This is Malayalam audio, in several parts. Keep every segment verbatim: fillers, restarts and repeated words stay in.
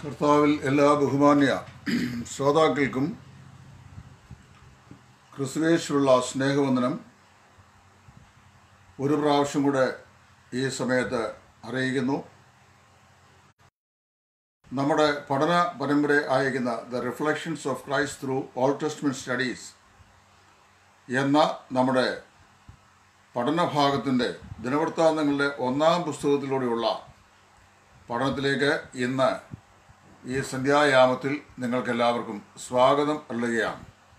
കർത്താവിൽ എല്ലാ ബഹുമാന്യ ശ്രോതാക്കൾക്കും ക്രിസ്തുവേശുള്ള സ്നേഹവന്ദനം ഒരു പ്രാവശ്യം കൂടെ ഈ സമയത്ത് അറിയിക്കുന്നു. നമ്മുടെ പഠന പരമ്പര അയക്കുന്ന the reflections of Christ through Old Testament studies എന്ന നമ്മുടെ പഠനഭാഗത്തിൻ്റെ ദിനവൃത്താന്തങ്ങളുടെ ഒന്നാം പുസ്തകത്തിലൂടെയുള്ള പഠനത്തിലേക്ക് ഇന്ന് ഈ സന്ധ്യായാമത്തിൽ നിങ്ങൾക്കെല്ലാവർക്കും സ്വാഗതം അരുളുകയാണ്.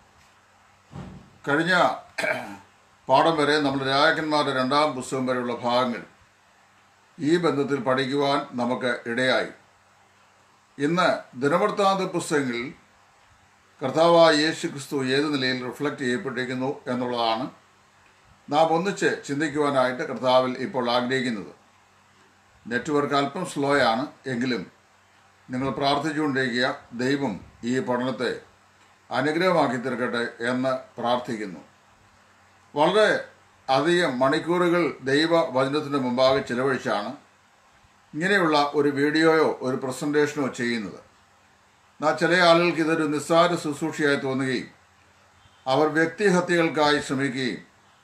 കഴിഞ്ഞ പാഠം വരെ നമ്മൾ രാജാക്കന്മാരുടെ രണ്ടാം പുസ്തകം വരെയുള്ള ഭാഗങ്ങൾ ഈ ബന്ധത്തിൽ പഠിക്കുവാൻ നമുക്ക് ഇടയായി. ഇന്ന് ദിനവൃത്താന്ത പുസ്തകങ്ങളിൽ കർത്താവായ യേശു ക്രിസ്തു ഏത് നിലയിൽ റിഫ്ലക്റ്റ് ചെയ്യപ്പെട്ടിരിക്കുന്നു എന്നുള്ളതാണ് നാം ഒന്നിച്ച് ചിന്തിക്കുവാനായിട്ട് കർത്താവിൽ ഇപ്പോൾ ആഗ്രഹിക്കുന്നത്. നെറ്റ്വർക്ക് അല്പം സ്ലോയാണ്, എങ്കിലും നിങ്ങൾ പ്രാർത്ഥിച്ചുകൊണ്ടിരിക്കുക. ദൈവം ഈ പഠനത്തെ അനുഗ്രഹമാക്കി തീർക്കട്ടെ എന്ന് പ്രാർത്ഥിക്കുന്നു. വളരെ അധികം മണിക്കൂറുകൾ ദൈവവചനത്തിൻ്റെ മുമ്പാകെ ചിലവഴിച്ചാണ് ഇങ്ങനെയുള്ള ഒരു വീഡിയോയോ ഒരു പ്രസൻറ്റേഷനോ ചെയ്യുന്നത്. എന്നാൽ ചില ആളുകൾക്ക് ഇതൊരു നിസ്സാര ശുശ്രൂഷയായി തോന്നുകയും അവർ വ്യക്തിഹത്യകൾക്കായി ശ്രമിക്കുകയും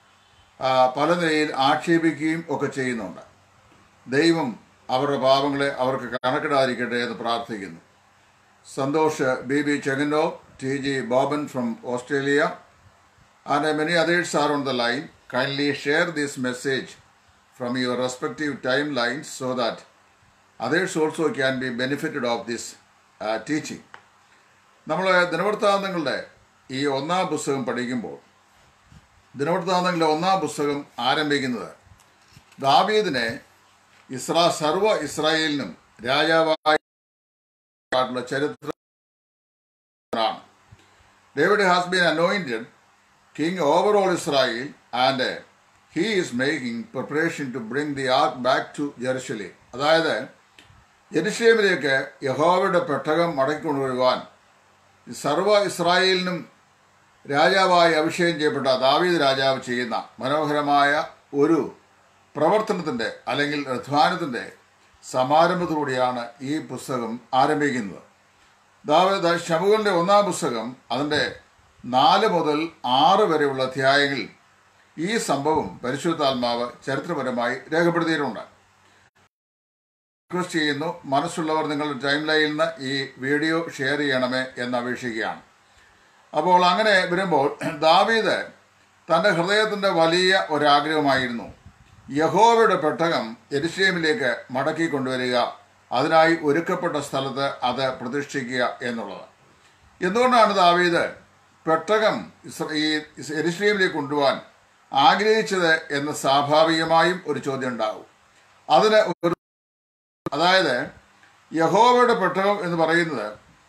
പല നിലയിൽ ആക്ഷേപിക്കുകയും ഒക്കെ ചെയ്യുന്നുണ്ട്. ദൈവം അവരുടെ പാപങ്ങളെ അവർക്ക് കണക്കിടാതിരിക്കട്ടെ എന്ന് പ്രാർത്ഥിക്കുന്നു. സന്തോഷ് ബി ബി ചെങ്ങന്നോ, T G Boban from Australia and many others are on the line. Kindly share this message from your respective time lines so that others also can be benefited of this teaching. നമ്മൾ ദിനവൃത്താന്തങ്ങളുടെ ഈ ഒന്നാം പുസ്തകം പഠിക്കുമ്പോൾ ദിനവൃത്താന്തങ്ങളുടെ ഒന്നാം പുസ്തകം ആരംഭിക്കുന്നത് ദാവീദിനെ ഇസ്രാ സർവ ഇസ്രായേലിനും രാജാവായിട്ടുള്ള ചരിത്രമാണ്. David has been anointed king over all Israel and he is making preparation to bring the ark back to Jerusalem. അതായത് ജെറുസലേമിലേക്ക് യഹോവയുടെ പെട്ടകം മടക്കിക്കൊണ്ടുവരുവാൻ സർവ ഇസ്രായേലിനും രാജാവായി അഭിഷേകം ചെയ്യപ്പെട്ട ദാവീദ് രാജാവ് ചെയ്യുന്ന മനോഹരമായ ഒരു പ്രവർത്തനത്തിൻ്റെ അല്ലെങ്കിൽ അധ്വാനത്തിൻ്റെ സമാരംഭത്തോടെയാണ് ഈ പുസ്തകം ആരംഭിക്കുന്നത്. ദാവീദ് ശമൂവേലിൻ്റെ ഒന്നാം പുസ്തകം അതിൻ്റെ നാല് മുതൽ ആറ് വരെയുള്ള അധ്യായങ്ങളിൽ ഈ സംഭവം പരിശുദ്ധാത്മാവ് ചരിത്രപരമായി രേഖപ്പെടുത്തിയിട്ടുണ്ട്. റിക്വസ്റ്റ് ചെയ്യുന്നു, മനസ്സുള്ളവർ നിങ്ങളുടെ ടൈം ലൈനിൽ നിന്ന് ഈ വീഡിയോ ഷെയർ ചെയ്യണമേ എന്ന് അപേക്ഷിക്കുകയാണ്. അപ്പോൾ അങ്ങനെ വരുമ്പോൾ ദാവീദ് തൻ്റെ ഹൃദയത്തിൻ്റെ വലിയ ഒരാഗ്രഹമായിരുന്നു യഹോവയുടെ പെട്ടകം യെരൂശലേമിലേക്ക് മടക്കി കൊണ്ടുവരിക, അതിനായി ഒരുക്കപ്പെട്ട സ്ഥലത്ത് അത് പ്രതിഷ്ഠിക്കുക എന്നുള്ളത്. എന്തുകൊണ്ടാണ് ദാവീദ് പെട്ടകം ഈ യെരൂശലേമിലേക്ക് കൊണ്ടുപോകാൻ ആഗ്രഹിച്ചത് എന്ന് സ്വാഭാവികമായും ഒരു ചോദ്യം ഉണ്ടാവും. അതിന് ഒരു അതായത് യഹോവയുടെ പെട്ടകം എന്ന് പറയുന്നത്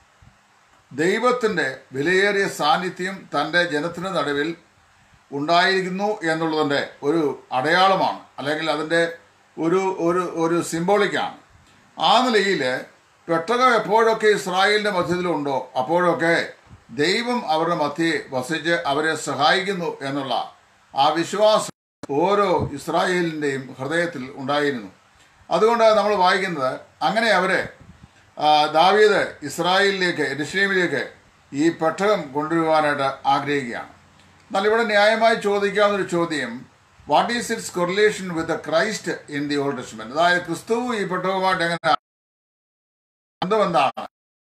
ദൈവത്തിൻ്റെ വിലയേറിയ സാന്നിധ്യം തൻ്റെ ജനത്തിന് നടുവിൽ ഉണ്ടായിരിക്കുന്നു എന്നുള്ളതിൻ്റെ ഒരു അടയാളമാണ്, അല്ലെങ്കിൽ അതിൻ്റെ ഒരു ഒരു ഒരു സിംബോളിക്കാണ്. ആ നിലയിൽ പെട്ടകം എപ്പോഴൊക്കെ ഇസ്രായേലിൻ്റെ മധ്യത്തിലുണ്ടോ അപ്പോഴൊക്കെ ദൈവം അവരുടെ മധ്യേ വസിച്ച് അവരെ സഹായിക്കുന്നു എന്നുള്ള ആ വിശ്വാസം ഓരോ ഇസ്രായേലിൻ്റെയും ഹൃദയത്തിൽ ഉണ്ടായിരുന്നു. അതുകൊണ്ട് നമ്മൾ വായിക്കുന്നത് അങ്ങനെ അവരെ ദാവീദ് ഇസ്രായേലിലേക്ക് യെരൂശലേമിലേക്ക് ഈ പെട്ടകം കൊണ്ടുവരുവാനായിട്ട് ആഗ്രഹിക്കുകയാണ്. എന്നാൽ ഇവിടെ ന്യായമായി ചോദിക്കാവുന്നൊരു ചോദ്യം, what is its correlation with the Christ in the Old Testament? അതായത് ക്രിസ്തു ഈ പെട്ടകവുമായിട്ട് എങ്ങനെ ബന്ധമെന്താണ്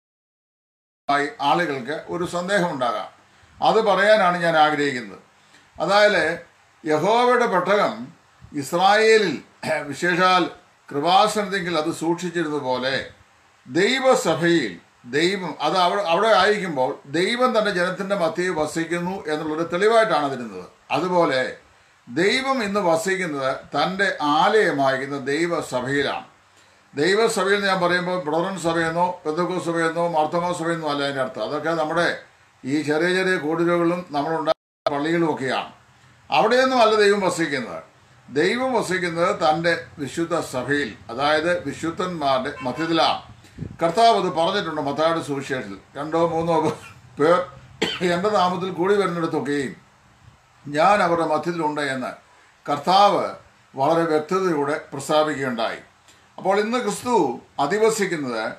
ആളുകൾക്ക് ഒരു സന്ദേഹം ഉണ്ടാകാം. അത് പറയാനാണ് ഞാൻ ആഗ്രഹിക്കുന്നത്. അതായത് യഹോവയുടെ പെട്ടകം ഇസ്രായേലിൽ വിശേഷാൽ കൃപാസനത്തെങ്കിൽ അത് സൂക്ഷിച്ചിരുന്നതുപോലെ ദൈവസഭയിൽ ദൈവം അത് അവിടെ അവിടെ ആയിരിക്കുമ്പോൾ ദൈവം തൻ്റെ ജനത്തിൻ്റെ മധ്യയിൽ വസിക്കുന്നു എന്നുള്ളൊരു തെളിവായിട്ടാണ് തരുന്നത്. അതുപോലെ ദൈവം ഇന്ന് വസിക്കുന്നത് തൻ്റെ ആലയമായിരിക്കുന്ന ദൈവസഭയിലാണ്. ദൈവസഭയിൽ ഞാൻ പറയുമ്പോൾ ബ്രദറൻ സഭയെന്നോ പെന്തക്കോസ്ത് സഭയെന്നോ മാർത്തോമാ സഭയെന്നോ അല്ല അതിൻ്റെ അർത്ഥം. അതൊക്കെ നമ്മുടെ ഈ ചെറിയ ചെറിയ കൂടുകകളും നമ്മളുണ്ടായ പള്ളികളും ഒക്കെയാണ്. അവിടെയൊന്നും അല്ല ദൈവം വസിക്കുന്നത്. ദൈവം വസിക്കുന്നത് തൻ്റെ വിശുദ്ധ സഭയിൽ, അതായത് വിശുദ്ധന്മാരുടെ മധ്യത്തിലാണ്. കർത്താവ് അത് പറഞ്ഞിട്ടുണ്ട് മത്തായിയുടെ സുവിശേഷത്തിൽ, രണ്ടോ മൂന്നോ പേർ എൻ്റെ നാമത്തിൽ കൂടി വരുന്നിടത്തൊക്കെയും ഞാൻ അവരുടെ മധ്യത്തിലുണ്ട് എന്ന് കർത്താവ് വളരെ വ്യക്തതയോടെ പ്രസ്താവിക്കുകയുണ്ടായി. അപ്പോൾ ഇന്ന് ക്രിസ്തു അധിവസിക്കുന്നത്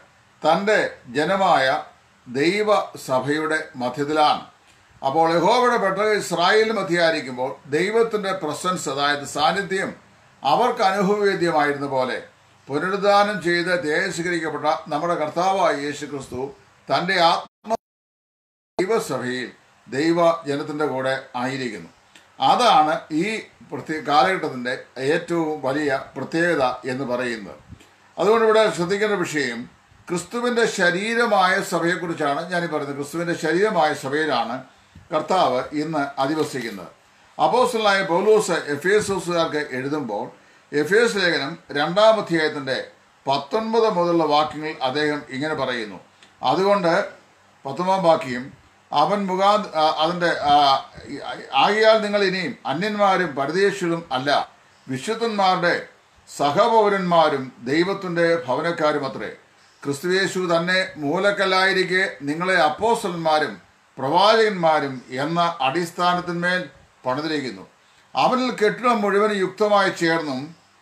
തൻ്റെ ജനമായ ദൈവസഭയുടെ മധ്യത്തിലാണ്. അപ്പോൾ യഹോവയുടെ പെട്ടകം ഇസ്രായേലിൽ മധ്യയായിരിക്കുമ്പോൾ ദൈവത്തിൻ്റെ പ്രസൻസ്, അതായത് സാന്നിധ്യം അവർക്ക് അനുഭവവേദ്യമായിരുന്ന പോലെ പുനരുദ്ധാനം ചെയ്ത് തേജസ്കരിക്കപ്പെട്ട നമ്മുടെ കർത്താവായ യേശു ക്രിസ്തു തൻ്റെ ആത്മ ദൈവസഭയിൽ ദൈവ ജനത്തിൻ്റെ കൂടെ ആയിരിക്കുന്നു. അതാണ് ഈ പ്രത്യേക കാലഘട്ടത്തിൻ്റെ ഏറ്റവും വലിയ പ്രത്യേകത എന്ന് പറയുന്നത്. അതുകൊണ്ട് ഇവിടെ ശ്രദ്ധിക്കേണ്ട വിഷയം ക്രിസ്തുവിൻ്റെ ശരീരമായ സഭയെക്കുറിച്ചാണ് ഞാനീ പറയുന്നത്. ക്രിസ്തുവിൻ്റെ ശരീരമായ സഭയിലാണ് കർത്താവ് ഇന്ന് അധിവസിക്കുന്നത്. അപ്പോസ്തലനായ പൗലോസ് എഫേസോസുകാർക്ക് എഴുതുമ്പോൾ എഫേസ് ലേഖനം രണ്ടാം അധ്യായത്തിൻ്റെ പത്തൊൻപത് മുതലുള്ള വാക്യങ്ങൾ അദ്ദേഹം ഇങ്ങനെ പറയുന്നു. അതുകൊണ്ട് പത്തൊമ്പതാം വാക്യം, അവൻ മുഖാ അതിൻ്റെ ആകിയാൽ നിങ്ങൾ ഇനിയും അന്യന്മാരും പരദേശികളും അല്ല, വിശുദ്ധന്മാരുടെ സഹപൗരന്മാരും ദൈവത്തിൻ്റെ ഭവനക്കാരും അത്രേ. ക്രിസ്തുയേശു തന്നെ മൂലക്കല്ലായിരിക്കെ നിങ്ങളെ അപ്പോസ്തലന്മാരും പ്രവാചകന്മാരും എന്ന അടിസ്ഥാനത്തിന്മേൽ പണിതിരിക്കുന്നു. അവനിൽ കെട്ടിടം മുഴുവൻ യുക്തമായി ചേർന്നും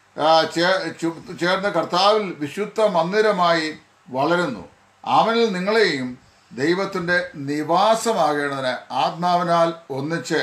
ചേർന്ന കർത്താവിൽ വിശുദ്ധ മന്ദിരമായി വളരുന്നു. അവനിൽ നിങ്ങളെയും ദൈവത്തിൻ്റെ നിവാസമാകേണ്ടതിന് ആത്മാവിനാൽ ഒന്നിച്ച്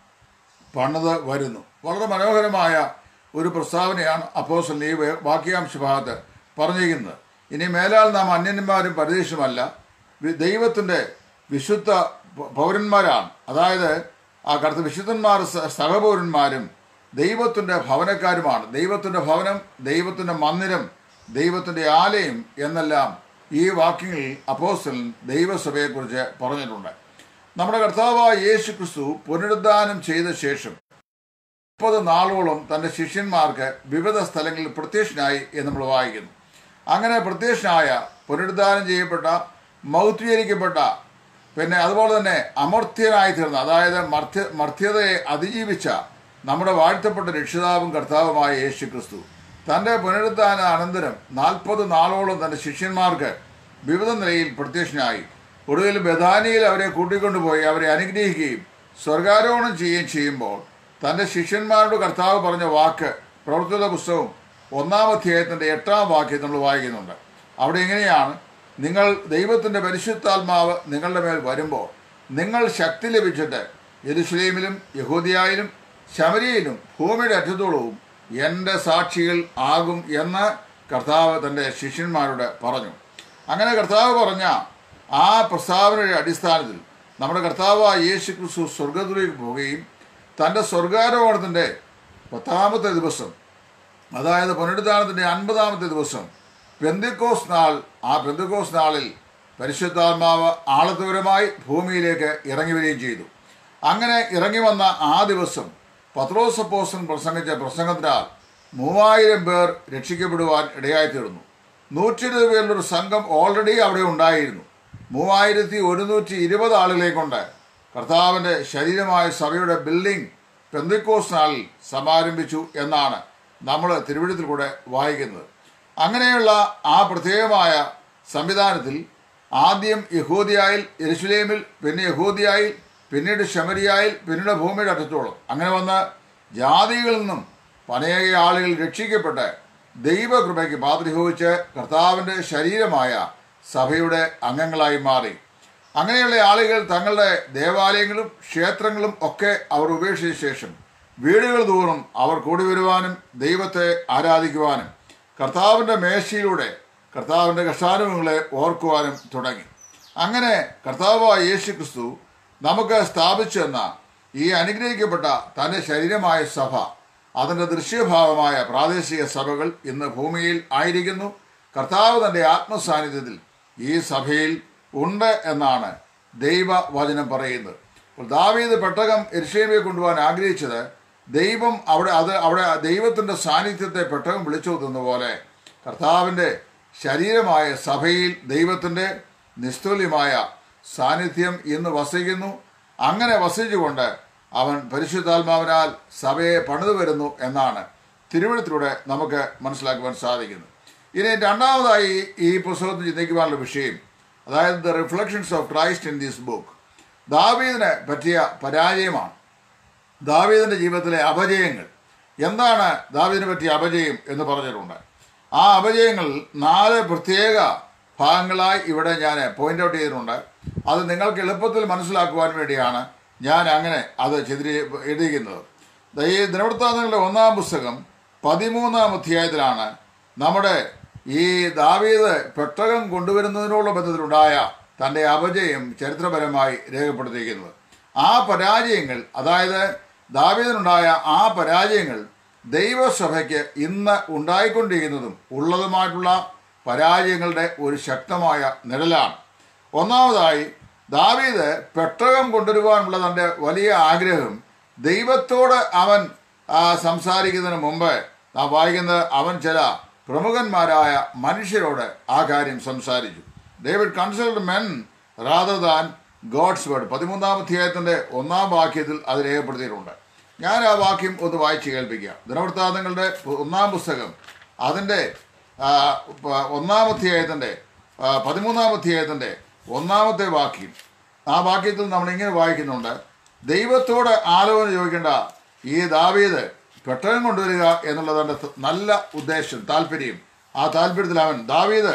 പണിത് വരുന്നു. വളരെ മനോഹരമായ ഒരു പ്രസ്താവനയാണ് അപ്പോസ്തലൻ ഈ വാക്യാംശ ഭാഗത്ത് പറഞ്ഞിരിക്കുന്നത്. ഇനി മേലാൽ നാം അന്യന്മാരും പരദേശുമല്ല, ദൈവത്തിൻ്റെ വിശുദ്ധ പൗരന്മാരാണ്. അതായത് ആ കർത്ത വിശുദ്ധന്മാർ സഹപൗരന്മാരും ദൈവത്തിൻ്റെ ഭവനക്കാരുമാണ്. ദൈവത്തിൻ്റെ ഭവനം, ദൈവത്തിൻ്റെ മന്ദിരം, ദൈവത്തിൻ്റെ ആലയം എന്നെല്ലാം ഈ വാക്യങ്ങളിൽ അപ്പോസ്തലൻ ദൈവസഭയെക്കുറിച്ച് പറഞ്ഞിട്ടുണ്ട്. നമ്മുടെ കർത്താവായ യേശു ക്രിസ്തു പുനരുദ്ധാനം ചെയ്ത ശേഷം മുപ്പത് നാളോളം തൻ്റെ ശിഷ്യന്മാർക്ക് വിവിധ സ്ഥലങ്ങളിൽ പ്രത്യക്ഷനായി എന്ന് നമ്മൾ വായിക്കുന്നു. അങ്ങനെ പ്രത്യക്ഷനായ, പുനരുദ്ധാനം ചെയ്യപ്പെട്ട, മൗത്വീകരിക്കപ്പെട്ട, പിന്നെ അതുപോലെ തന്നെ അമർത്യനായി തീർന്ന, അതായത് മർത്യ് മർത്യതയെ അതിജീവിച്ച നമ്മുടെ വാഴ്ത്തപ്പെട്ട രക്ഷിതാവും കർത്താവുമായ യേശു ക്രിസ്തു തൻ്റെ പുനരുദ്ധാന അനന്തരം നാൽപ്പത് നാളോളം തൻ്റെ ശിഷ്യന്മാർക്ക് വിവിധ നിലയിൽ പ്രത്യക്ഷനായി. ഒടുവിൽ ബഥാനിയിൽ അവരെ കൂട്ടിക്കൊണ്ടുപോയി അവരെ അനുഗ്രഹിക്കുകയും സ്വർഗാരോഹണം ചെയ്യുകയും ചെയ്യുമ്പോൾ തൻ്റെ ശിഷ്യന്മാരോട് കർത്താവ് പറഞ്ഞ വാക്ക് പ്രവർത്തിത പുസ്തകം ഒന്നാം അധ്യായത്തിൻ്റെ എട്ടാം വാക്യം നമ്മൾ വായിക്കുന്നുണ്ട്. അവിടെ ഇങ്ങനെയാണ്: നിങ്ങൾ ദൈവത്തിൻ്റെ പരിശുദ്ധാത്മാവ് നിങ്ങളുടെ മേൽ വരുമ്പോൾ നിങ്ങൾ ശക്തി ലഭിച്ചിട്ട് യെരൂശലേമിലും യഹൂദിയായിലും ശമരിയയിലും ഭൂമിയുടെ അറ്റത്തോളവും എൻ്റെ സാക്ഷികൾ ആകും എന്ന് കർത്താവ് തൻ്റെ ശിഷ്യന്മാരോട് പറഞ്ഞു. അങ്ങനെ കർത്താവ് പറഞ്ഞ ആ പ്രസ്താവനയുടെ അടിസ്ഥാനത്തിൽ നമ്മുടെ കർത്താവായ യേശു ക്രിസ്തു സ്വർഗത്തിലേക്ക് പോവുകയും തൻ്റെ സ്വർഗാരോഹണത്തിൻ്റെ പത്താമത്തെ ദിവസം, അതായത് പുനരുദ്ധാനത്തിൻ്റെ അൻപതാമത്തെ ദിവസം പെന്തക്കോസ്ത് നാൾ, ആ പെന്തക്കോസ്ത് നാളിൽ പരിശുദ്ധാത്മാവ് ആളത്തുപരമായി ഭൂമിയിലേക്ക് ഇറങ്ങി വരികയും ചെയ്തു. അങ്ങനെ ഇറങ്ങി വന്ന ആ ദിവസം പത്രോസ് അപ്പോസ്തലൻ പ്രസംഗിച്ച പ്രസംഗത്തിനാൽ മൂവായിരം പേർ രക്ഷിക്കപ്പെടുവാൻ ഇടയായിത്തീർന്നു. നൂറ്റി ഇരുപത് പേരിലൊരു സംഘം ഓൾറെഡി അവിടെ ഉണ്ടായിരുന്നു. മൂവായിരത്തി ഒരുന്നൂറ്റി ഇരുപത് ആളുകളെ കൊണ്ട് കർത്താവിൻ്റെ ശരീരമായ സഭയുടെ ബിൽഡിംഗ് പെന്തക്കോസ്ത് നാളിൽ സമാരംഭിച്ചു എന്നാണ് നമ്മൾ തിരുവഴുത്തിൽ കൂടെ വായിക്കുന്നത്. അങ്ങനെയുള്ള ആ പ്രത്യേകമായ സംവിധാനത്തിൽ ആദ്യം യഹൂദിയായിൽ, യെരൂശലേമിൽ, പിന്നെ യഹൂദിയായിൽ, പിന്നീട് ശമരിയായിൽ, പിന്നീട് ഭൂമിയുടെ അറ്റത്തോളം അങ്ങനെ വന്ന് ജാതികളിൽ നിന്നും അനേക ആളുകൾ രക്ഷിക്കപ്പെട്ട് ദൈവകൃപയ്ക്ക് പാത്രീഭവിച്ച് കർത്താവിൻ്റെ ശരീരമായ സഭയുടെ അംഗങ്ങളായി മാറി. അങ്ങനെയുള്ള ആളുകൾ തങ്ങളുടെ ദേവാലയങ്ങളും ക്ഷേത്രങ്ങളും ഒക്കെ അവർ ഉപേക്ഷിച്ച ശേഷം വീടുകൾ തോറും അവർ കൂടി വരുവാനും ദൈവത്തെ ആരാധിക്കുവാനും കർത്താവിൻ്റെ മേശയിലൂടെ കർത്താവിൻ്റെ കഷ്ടാനുഭവങ്ങളെ ഓർക്കുവാനും തുടങ്ങി. അങ്ങനെ കർത്താവായ യേശു ക്രിസ്തു നമുക്ക് സ്ഥാപിച്ചു തന്ന ഈ അനുഗ്രഹിക്കപ്പെട്ട തൻ്റെ ശരീരമായ സഭ, അതിൻ്റെ ദൃശ്യഭാവമായ പ്രാദേശിക സഭകൾ ഇന്ന് ഭൂമിയിൽ ആയിരിക്കുന്നു. കർത്താവ് തൻ്റെ ആത്മസാന്നിധ്യത്തിൽ ഈ സഭയിൽ ഉണ്ട് എന്നാണ് ദൈവവചനം പറയുന്നത്. ദാവീദ് പെട്ടകം യെരൂശലേമിലേക്ക് കൊണ്ടുപോകാൻ ആഗ്രഹിച്ചത് ദൈവം അവിടെ അത് അവിടെ ദൈവത്തിൻ്റെ സാന്നിധ്യത്തെ പെട്ടകം വിളിച്ചു തന്ന പോലെ കർത്താവിൻ്റെ ശരീരമായ സഭയിൽ ദൈവത്തിൻ്റെ നിസ്തുല്യമായ സാന്നിധ്യം ഇന്ന് വസിക്കുന്നു. അങ്ങനെ വസിച്ചുകൊണ്ട് അവൻ പരിശുദ്ധാത്മാവിനാൽ സഭയെ പണിതു വരുന്നു എന്നാണ് തിരുവഴുത്തിലൂടെ നമുക്ക് മനസ്സിലാക്കുവാൻ സാധിക്കുന്നത്. ഇനി രണ്ടാമതായി ഈ പുസ്തകത്തിൽ ചിന്തിക്കുവാനുള്ള വിഷയം, അതായത് the reflections of Christ in this book, ദാവീദിനെ പറ്റിയ പരാജയമാണ്. ദാവീദിൻ്റെ ജീവിതത്തിലെ അപജയങ്ങൾ എന്താണ്? ദാവീദിനെ പറ്റിയ അപജയം എന്ന് പറഞ്ഞിട്ടുണ്ട്. ആ അപജയങ്ങൾ നാല് പ്രത്യേക ഭാഗങ്ങളായി ഇവിടെ ഞാൻ പോയിന്റ് ഔട്ട് ചെയ്തിട്ടുണ്ട്. അത് നിങ്ങൾക്ക് എളുപ്പത്തിൽ മനസ്സിലാക്കുവാൻ വേണ്ടിയാണ് ഞാൻ അങ്ങനെ അത് ചിത്രീ എഴുതിയിരിക്കുന്നത്. ഈ ദിനവൃത്താന്തങ്ങളുടെ ഒന്നാം പുസ്തകം പതിമൂന്നാം അധ്യായത്തിലാണ് നമ്മുടെ ഈ ദാവീദ് പെട്ടകം കൊണ്ടുവരുന്നതിനുള്ള ബന്ധത്തിലുണ്ടായ തൻ്റെ അപജയം ചരിത്രപരമായി രേഖപ്പെടുത്തിയിരിക്കുന്നത്. ആ പരാജയങ്ങൾ, അതായത് ദാവീദിനുണ്ടായ ആ പരാജയങ്ങൾ ദൈവസഭയ്ക്ക് ഇന്ന് ഉണ്ടായിക്കൊണ്ടിരിക്കുന്നതും ഉള്ളതുമായിട്ടുള്ള പരാജയങ്ങളുടെ ഒരു ശക്തമായ നിഴലാണ്. ഒന്നാമതായി, ദാവീദ് പെട്ടകം കൊണ്ടുവരുവാനുള്ള തൻ്റെ വലിയ ആഗ്രഹം ദൈവത്തോട് അവൻ സംസാരിക്കുന്നതിന് മുമ്പ് നാം വായിക്കുന്നത്, അവൻ ചില പ്രമുഖന്മാരായ മനുഷ്യരോട് ആ കാര്യം സംസാരിച്ചു. David consult men rather than God's word. പതിമൂന്നാം അധ്യായത്തിൻ്റെ ഒന്നാം വാക്യത്തിൽ അത് രേഖപ്പെടുത്തിയിട്ടുണ്ട്. ഞാൻ ആ വാക്യം ഒന്ന് വായിച്ച് കേൾപ്പിക്കാം. ദിനവൃത്താന്തങ്ങളുടെ ഒന്നാം പുസ്തകം അതിൻ്റെ ഒന്നാം അധ്യായത്തിൻ്റെ പതിമൂന്നാം അധ്യായത്തിൻ്റെ ഒന്നാമത്തെ വാക്യം. ആ വാക്യത്തിൽ നമ്മളിങ്ങനെ വായിക്കുന്നുണ്ട്, ദൈവത്തോട് ആലോചന ചോദിക്കേണ്ട ഈ ദാവീദ് പെട്ടകം കൊണ്ടുവരിക എന്നുള്ളതാണ് നല്ല ഉദ്ദേശം, താല്പര്യം. ആ താല്പര്യത്തിൽ അവൻ ദാവീദ്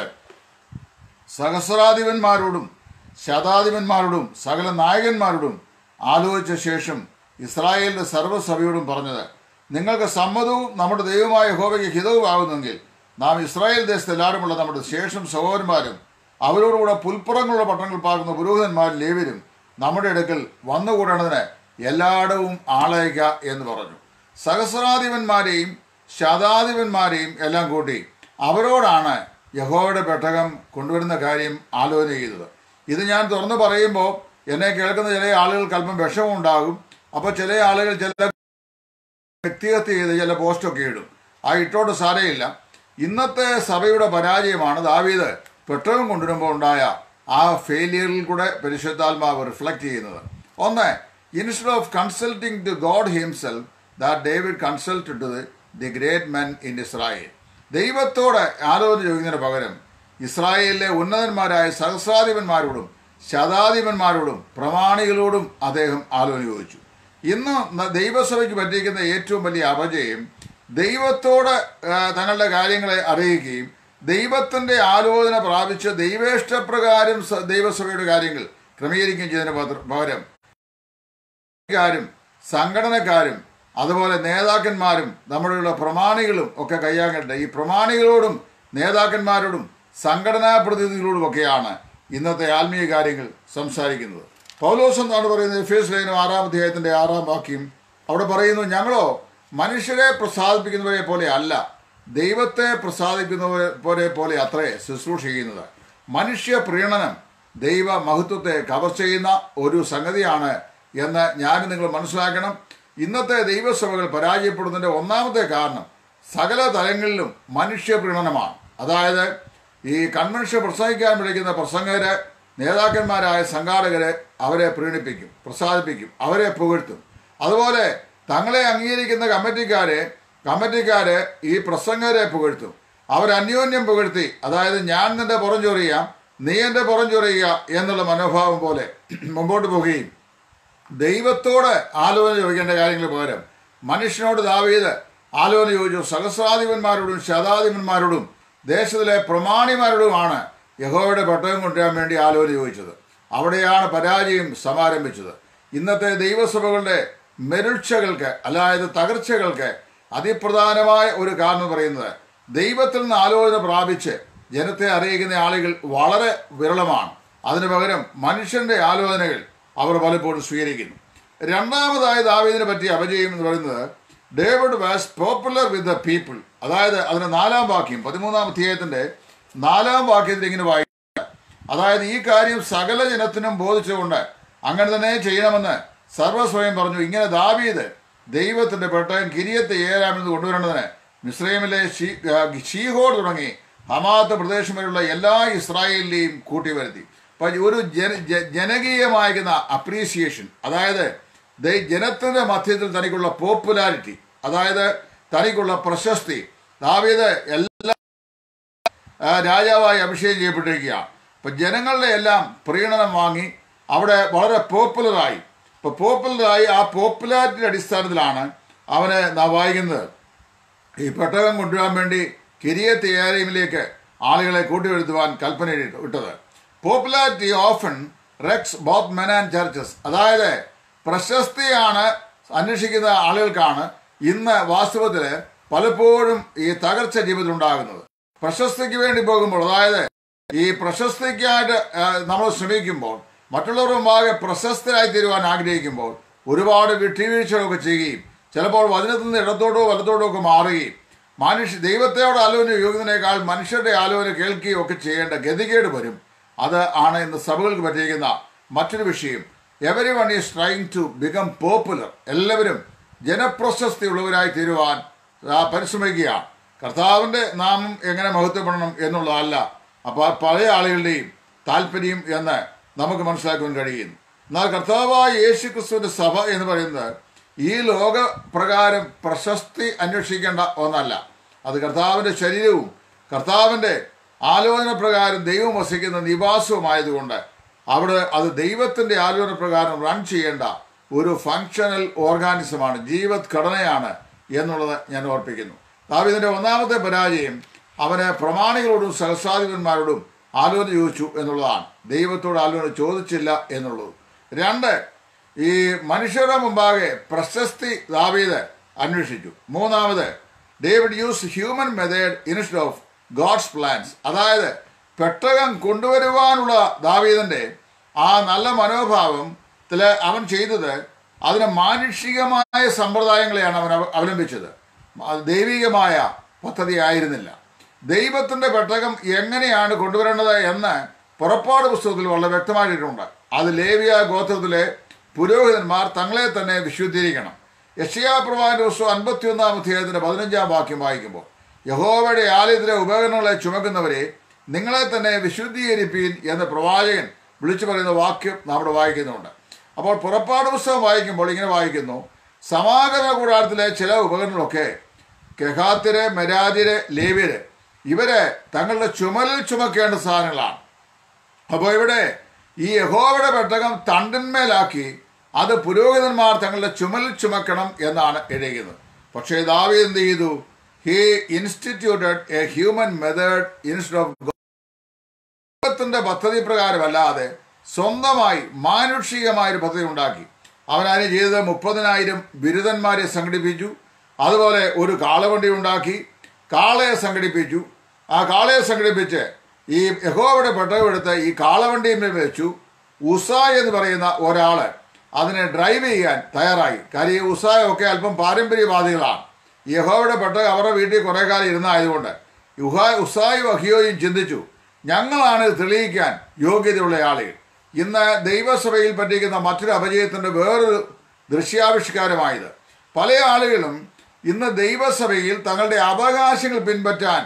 സഹസ്രാധിപന്മാരോടും ശതാധിപന്മാരോടും സകല നായകന്മാരോടും ആലോചിച്ച ശേഷം ഇസ്രായേലിന്റെ സർവ്വസഭയോടും പറഞ്ഞത്, നിങ്ങൾക്ക് സമ്മതവും നമ്മുടെ ദൈവമായ യഹോവയ്ക്ക് ഹിതവുമാകുന്നെങ്കിൽ നാം ഇസ്രായേൽ ദേശത്ത് എല്ലാവരുമുള്ള നമ്മുടെ ശേഷം സഹോദരന്മാരും അവരോടുകൂടെ പുൽപ്പുറങ്ങളുള്ള പട്ടണങ്ങൾ പാർക്കുന്ന പുരോഹിതന്മാരും ലേവ്യരും നമ്മുടെ അടുക്കൽ വന്നുകൂടേണ്ടതിന് എല്ലായിടവും ആളയക്ക എന്ന് പറഞ്ഞു. സഹസ്രാധിപന്മാരെയും ശതാധിപന്മാരെയും എല്ലാം കൂട്ടി അവരോടാണ് യഹോവയുടെ പെട്ടകം കൊണ്ടുവരുന്ന കാര്യം ആലോചന ചെയ്തത്. ഇത് ഞാൻ തുറന്നു പറയുമ്പോൾ എന്നെ കേൾക്കുന്ന ചില ആളുകൾക്ക് അല്പം വിഷമം ഉണ്ടാകും. അപ്പോൾ ചില ആളുകൾ ചില വ്യക്തിഗത ചെയ്ത് ചില പോസ്റ്റൊക്കെ ഇടും. ആ ഇട്ടോട്ട് സാരയില്ല. ഇന്നത്തെ സഭയുടെ പരാജയമാണ് ദാവീദ് പെട്ടകം കൊണ്ടുവരുമ്പോൾ ഉണ്ടായ ആ ഫെയിലിയറിൽ കൂടെ പരിശുദ്ധാത്മാവ് റിഫ്ലക്റ്റ് ചെയ്യുന്നത്. ഒന്ന്, instead of consulting to God himself that David consulted to the great men in Israel. ദൈവത്തോട് ആലോചന ചോദിക്കുന്നതിന് പകരം ഇസ്രായേലിലെ ഉന്നതന്മാരായ സഹസ്രാധിപന്മാരോടും ശതാധിപന്മാരോടും പ്രമാണികളോടും അദ്ദേഹം ആലോചന ചോദിച്ചു. ഇന്ന് ദൈവസഭയ്ക്ക് പറ്റിയിരിക്കുന്ന ഏറ്റവും വലിയ അപജയം ദൈവത്തോട് തങ്ങളുടെ കാര്യങ്ങളെ അറിയിക്കുകയും ദൈവത്തിൻ്റെ ആലോചന പ്രാപിച്ച് ദൈവേഷ്ടപ്രകാരം ദൈവസഭയുടെ കാര്യങ്ങൾ ക്രമീകരിക്കുകയും ചെയ്തതിന് പകരം ും സംഘടനക്കാരും അതുപോലെ നേതാക്കന്മാരും നമ്മുടെയുള്ള പ്രമാണികളും ഒക്കെ കൈയാകേണ്ട ഈ പ്രമാണികളോടും നേതാക്കന്മാരോടും സംഘടനാ പ്രതിനിധികളോടും ഒക്കെയാണ് ഇന്നത്തെ ആത്മീയ കാര്യങ്ങൾ സംസാരിക്കുന്നത്. പൗലോസ് എന്നാണ് പറയുന്നത് എഫേസ് ലേഖനം ആറാം അധ്യായത്തിൻ്റെ ആറാം വാക്യം. അവിടെ പറയുന്നു, ഞങ്ങളോ മനുഷ്യരെ പ്രസാദിപ്പിക്കുന്നവരെ പോലെ അല്ല, ദൈവത്തെ പ്രസാദിപ്പിക്കുന്നവരെ പോലെ അത്രേ ശുശ്രൂഷ ചെയ്യുന്നത്. മനുഷ്യ പ്രീണനം ദൈവ മഹത്വത്തെ കവർ ചെയ്യുന്ന ഒരു സംഗതിയാണ് എന്ന് ഞാൻ നിങ്ങൾ മനസ്സിലാക്കണം. ഇന്നത്തെ ദൈവസഭകൾ പരാജയപ്പെടുന്നതിൻ്റെ ഒന്നാമത്തെ കാരണം സകല തലങ്ങളിലും മനുഷ്യ പ്രീണനമാണ്. അതായത് ഈ കൺവെൻഷൻ പ്രസംഗിക്കാൻ വിളിക്കുന്ന പ്രസംഗകര്, നേതാക്കന്മാരായ സംഘാടകരെ അവരെ പ്രീണിപ്പിക്കും, പ്രസാദിപ്പിക്കും, അവരെ പുകഴ്ത്തും. അതുപോലെ തങ്ങളെ അംഗീകരിക്കുന്ന കമ്മിറ്റിക്കാരെ കമ്മിറ്റിക്കാര് ഈ പ്രസംഗകരെ പുകഴ്ത്തും. അവർ അന്യോന്യം പുകഴ്ത്തി, അതായത് ഞാൻ നിന്റെ പുറം ചൊറിയാം, നീ എൻ്റെ പുറം ചൊറിയുക എന്നുള്ള മനോഭാവം പോലെ മുമ്പോട്ട് പോവുകയും ദൈവത്തോട് ആലോചന ചോദിക്കേണ്ട കാര്യങ്ങൾ പകരം മനുഷ്യനോട് ദാവീദ് ആലോചന ചോദിച്ചു. സഹസ്രാധിപന്മാരോടും ശതാധിപന്മാരോടും ദേശത്തിലെ പ്രമാണിമാരോടുമാണ് യഹോവയുടെ പെട്ടകം കൊണ്ടുവരാൻ വേണ്ടി ആലോചന ചോദിച്ചത്. അവിടെയാണ് പരാജയം സമാരംഭിച്ചത്. ഇന്നത്തെ ദൈവസഭകളുടെ മെരുക്ഷകൾക്ക്, അതായത് തകർച്ചകൾക്ക് അതിപ്രധാനമായ ഒരു കാരണം പറയുന്നത് ദൈവത്തിൽ നിന്ന് ആലോചന പ്രാപിച്ച് ജനത്തെ അറിയിക്കുന്ന ആളുകൾ വളരെ വിരളമാണ്. അതിനു പകരം മനുഷ്യന്റെ ആലോചനകൾ അവർ പലപ്പോഴും സ്വീകരിക്കുന്നു. രണ്ടാമതായി ദാവീദിനെ പറ്റിയ അപജയം എന്ന് പറയുന്നത് David was popular with the people. അതായത് അതിന്റെ നാലാം വാക്യം, പതിമൂന്നാം അധ്യായത്തിന്റെ നാലാം വാക്യത്തിൽ ഇങ്ങനെ വായിക്കുക, അതായത് ഈ കാര്യം സകല ജനത്തിനും ബോധിച്ചുകൊണ്ട് അങ്ങനെ തന്നെ ചെയ്യണമെന്ന് സർവസ്വയം പറഞ്ഞു. ഇങ്ങനെ ദാവീദ് ദൈവത്തിന്റെ പെട്ടകം കിരിയത്ത് ഏരാമെന്ന് കൊണ്ടുവരേണ്ടതിന് മിസ്രൈമിലെ ഷീഹോർ തുടങ്ങി ഹമാത്ത് പ്രദേശം വരെയുള്ള എല്ലാ ഇസ്രായേലിനെയും കൂട്ടിവരുത്തി. ഒരു ജന ജനകീയമായിരിക്കുന്ന അപ്രീസിയേഷൻ, അതായത് ജനത്തിന്റെ മധ്യത്തിൽ തനിക്കുള്ള പോപ്പുലാരിറ്റി, അതായത് തനിക്കുള്ള പ്രശസ്തി, ദാവീദ് എല്ലാ രാജാവായി അഭിഷേകം ചെയ്യപ്പെട്ടിരിക്കുകയാണ്. ഇപ്പൊ ജനങ്ങളുടെ എല്ലാം പ്രീണനം വാങ്ങി അവിടെ വളരെ പോപ്പുലറായി. ഇപ്പൊ പോപ്പുലറായി ആ പോപ്പുലാരിറ്റിയുടെ അടിസ്ഥാനത്തിലാണ് അവന് നാം വായിക്കുന്നത് ഈ പെട്ടകം കൊണ്ടുവരാൻ വേണ്ടി കിരിയത്ത് യെയാരീമിലേക്ക് ആളുകളെ കൂട്ടിവരുത്തുവാൻ കൽപ്പന ഇട്ടത്. Popularity often wrecks both men and churches. അതായത് പ്രശസ്തിയാണ് അന്വേഷിക്കുന്ന ആളുകൾക്കാണ് ഇന്ന് വാസ്തവത്തിൽ പലപ്പോഴും ഈ തകർച്ച ജീവിതത്തിൽ ഉണ്ടാകുന്നത്. പ്രശസ്തിക്ക് വേണ്ടി പോകുമ്പോൾ, അതായത് ഈ പ്രശസ്തിക്കായിട്ട് നമ്മൾ ശ്രമിക്കുമ്പോൾ, മറ്റുള്ളവരുടെ മുമ്പാകെ പ്രശസ്തരായി തീരുവാൻ ആഗ്രഹിക്കുമ്പോൾ ഒരുപാട് വിട്ടുവീഴ്ചകളൊക്കെ ചെയ്യുകയും ചിലപ്പോൾ വചനത്തിൽ നിന്ന് ഇടത്തോടോ വലത്തോടോ ഒക്കെ മാറുകയും മനുഷ്യ ദൈവത്തോട് ആലോചന യോഗ്യതിനേക്കാൾ മനുഷ്യരുടെ ആലോചന കേൾക്കുകയും ഒക്കെ ചെയ്യേണ്ട ഗതികേട് വരും. അത് ആണ് ഇന്ന് സഭകൾക്ക് പറ്റിയിരിക്കുന്ന മറ്റൊരു വിഷയം. Every one is trying to become popular. എല്ലാവരും ജനപ്രശസ്തി ഉള്ളവരായി തീരുവാൻ പരിശ്രമിക്കുകയാണ്. കർത്താവിൻ്റെ നാമം എങ്ങനെ മഹത്വപ്പെടണം എന്നുള്ളതല്ല അപ്പോൾ പല ആളുകളുടെയും താല്പര്യം എന്ന് നമുക്ക് മനസ്സിലാക്കുവാൻ കഴിയുന്നു. എന്നാൽ കർത്താവായ യേശു ക്രിസ്തുവിൻ്റെ സഭ എന്ന് പറയുന്നത് ഈ ലോക പ്രകാരം പ്രശസ്തി അന്വേഷിക്കേണ്ട ഒന്നല്ല. അത് കർത്താവിൻ്റെ ശരീരവും കർത്താവിൻ്റെ ആലോചന പ്രകാരം ദൈവം വസിക്കുന്ന നിവാസവുമായതുകൊണ്ട് അവിടെ അത് ദൈവത്തിൻ്റെ ആലോചന പ്രകാരം റൺ ചെയ്യേണ്ട ഒരു ഫങ്ഷണൽ ഓർഗാനിസമാണ്, ജീവത് ഘടനയാണ് എന്നുള്ളത് ഞാൻ ഓർപ്പിക്കുന്നു. ദാവീദിന്റെ ഒന്നാമത്തെ പരാജയം അവന് പ്രമാണികളോടും സഹസ്രാധിപന്മാരോടും ആലോചന ചോദിച്ചു എന്നുള്ളതാണ്. ദൈവത്തോട് ആലോചന ചോദിച്ചില്ല എന്നുള്ളത്. രണ്ട്, ഈ മനുഷ്യരുടെ മുമ്പാകെ പ്രശസ്തി ദാവീദ് അന്വേഷിച്ചു. മൂന്നാമത്, David use human method instead of God's plans. അതായത് പെട്ടകം കൊണ്ടുവരുവാനുള്ള ദാവീദിന്റെ ആ നല്ല മനോഭാവത്തിൽ അവൻ ചെയ്തത് അതിന് മാനുഷികമായ സമ്പ്രദായങ്ങളെയാണ് അവൻ അവലംബിച്ചത്. ദൈവികമായ പദ്ധതി ആയിരുന്നില്ല. ദൈവത്തിൻ്റെ പെട്ടകം എങ്ങനെയാണ് കൊണ്ടുവരേണ്ടത് എന്ന് പുറപ്പാട് പുസ്തകത്തിൽ വളരെ വ്യക്തമായിട്ടുണ്ട്. അത് ലേവ്യ ഗോത്രത്തിലെ പുരോഹിതന്മാർ തങ്ങളെ തന്നെ വിശുദ്ധീകരിക്കണം. യെശയ്യാ പ്രവാചകന്റെ പുസ്തകം അൻപത്തി ഒന്നാം അധ്യായത്തിന്റെ പതിനഞ്ചാം വാക്യം വായിക്കുമ്പോൾ, യഹോവയുടെ ആലയത്തിലെ ഉപകരണങ്ങളെ ചുമക്കുന്നവരെ നിങ്ങളെ തന്നെ വിശുദ്ധീകരിപ്പീൻ എന്ന് പ്രവാചകൻ വിളിച്ചു പറയുന്ന വാക്യം നമ്മുടെ വായിക്കുന്നുണ്ട്. അപ്പോൾ പുറപ്പാട് പുസ്തകം വായിക്കുമ്പോൾ ഇങ്ങനെ വായിക്കുന്നു, സമാഗമന കൂടാരത്തിലെ ചില ഉപകരണങ്ങളൊക്കെ കെഹാത്യര്, മെരാര്യര്, ലേവ്യര് ഇവര് തങ്ങളുടെ ചുമലിൽ ചുമക്കേണ്ട സാധനങ്ങളാണ്. അപ്പോൾ ഇവിടെ ഈ യഹോവയുടെ പെട്ടകം തണ്ടിന്മേലാക്കി അത് പുരോഹിതന്മാർ തങ്ങളുടെ ചുമലിൽ ചുമക്കണം എന്നാണ് എഴുതിയത്. പക്ഷേ ദാവീദ് എന്ത് ചെയ്തു? He instituted a human method instead of ദൈവത്തിന്റെ പദ്ധതി പ്രകാരമല്ലാതെ സ്വന്തമായി മാനുഷികമായ ഒരു പദ്ധതി ഉണ്ടാക്കി. അവനതിന് ചെയ്തത് മുപ്പതിനായിരം ബിരുദന്മാരെ സംഘടിപ്പിച്ചു. അതുപോലെ ഒരു കാളവണ്ടി ഉണ്ടാക്കി, കാളയെ സംഘടിപ്പിച്ചു. ആ കാളയെ സംഘടിപ്പിച്ച് ഈ യഹോവയുടെ പെട്ടകം എടുത്ത് ഈ കാളവണ്ടിയിൽ വെച്ചു. ഉസായ് എന്ന് പറയുന്ന ഒരാള് അതിനെ ഡ്രൈവ് ചെയ്യാൻ തയ്യാറായി. കാര്യം ഈ ഉസായ് ഒക്കെ അല്പം പാരമ്പര്യവാദികളാണ്. യഹോവയുടെ പെട്ടകം അവരുടെ വീട്ടിൽ കുറേ കാലം ഇരുന്നായതുകൊണ്ട് ഉസായും അഹിയോയും ചിന്തിച്ചു, ഞങ്ങളാണ് ഇത് തെളിയിക്കാൻ യോഗ്യതയുള്ള ആളുകൾ. ഇന്ന് ദൈവസഭയിൽ പറ്റിക്കുന്ന മറ്റൊരു അപജയത്തിൻ്റെ വേറൊരു ദൃശ്യാവിഷ്കാരമായത്, പല ആളുകളും ഇന്ന് ദൈവസഭയിൽ തങ്ങളുടെ അവകാശങ്ങൾ പിൻപറ്റാൻ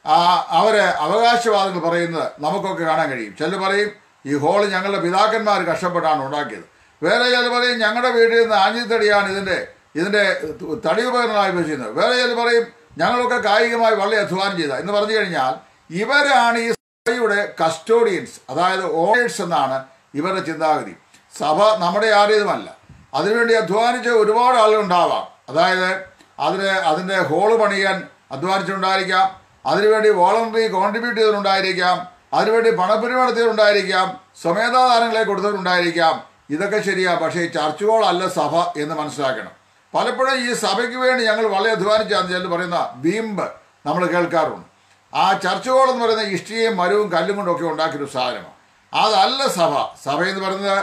അവര് അവകാശവാദങ്ങൾ പറയുന്നത് നമുക്കൊക്കെ കാണാൻ കഴിയും. ചിലർ പറയും ഈ ഹോള് ഞങ്ങളുടെ പിതാക്കന്മാർ കഷ്ടപ്പെട്ടാണ് ഉണ്ടാക്കിയത്. വേറെ ചിലർ പറയും ഞങ്ങളുടെ വീട്ടിൽ നിന്ന് ആഞ്ഞിത്തടിയാണ് ഇതിൻ്റെ ഇതിൻ്റെ തടി ഉപകരണമായി വെച്ചിരുന്നത്. വേറെ ചിലർ പറയും ഞങ്ങളൊക്കെ കായികമായി വളരെ അധ്വാനം ചെയ്ത എന്ന് പറഞ്ഞു കഴിഞ്ഞാൽ ഇവരാണ് ഈ സഭയുടെ കസ്റ്റോഡിയൻസ്, അതായത് ഓണേഴ്സ് എന്നാണ് ഇവരുടെ ചിന്താഗതി. സഭ നമ്മുടെ ആരുമല്ല. അതിനുവേണ്ടി അധ്വാനിച്ച ഒരുപാട് ആളുകളുണ്ടാവാം. അതായത് അതിന് അതിൻ്റെ ഹോള് പണിയാൻ അധ്വാനിച്ചിട്ടുണ്ടായിരിക്കാം, അതിനുവേണ്ടി വോളണ്ടറി കോൺട്രിബ്യൂട്ട് ചെയ്തിട്ടുണ്ടായിരിക്കാം, അതിനുവേണ്ടി പണപ്പിരിവ് നടത്തിയിട്ടുണ്ടായിരിക്കാം, സ്വമേധാദാനങ്ങളെ കൊടുത്തിട്ടുണ്ടായിരിക്കാം. ഇതൊക്കെ ശരിയാ. പക്ഷേ ചർച്ച് ഹോളല്ല സഭ എന്ന് മനസ്സിലാക്കണം. പലപ്പോഴും ഈ സഭയ്ക്ക് വേണ്ടി ഞങ്ങൾ വളരെ അധ്വാനിച്ചാന്ന് ചിലർ പറയുന്ന വീമ്പ് നമ്മൾ കേൾക്കാറുണ്ട്. ആ ചർച്ച് ഹോൾ എന്ന് പറയുന്ന ഇഷ്ടികയും മരവും കല്ലും കൊണ്ടൊക്കെ ഉണ്ടാക്കിയൊരു സാധനമാണ്. അതല്ല സഭ. സഭ എന്ന് പറയുന്നത്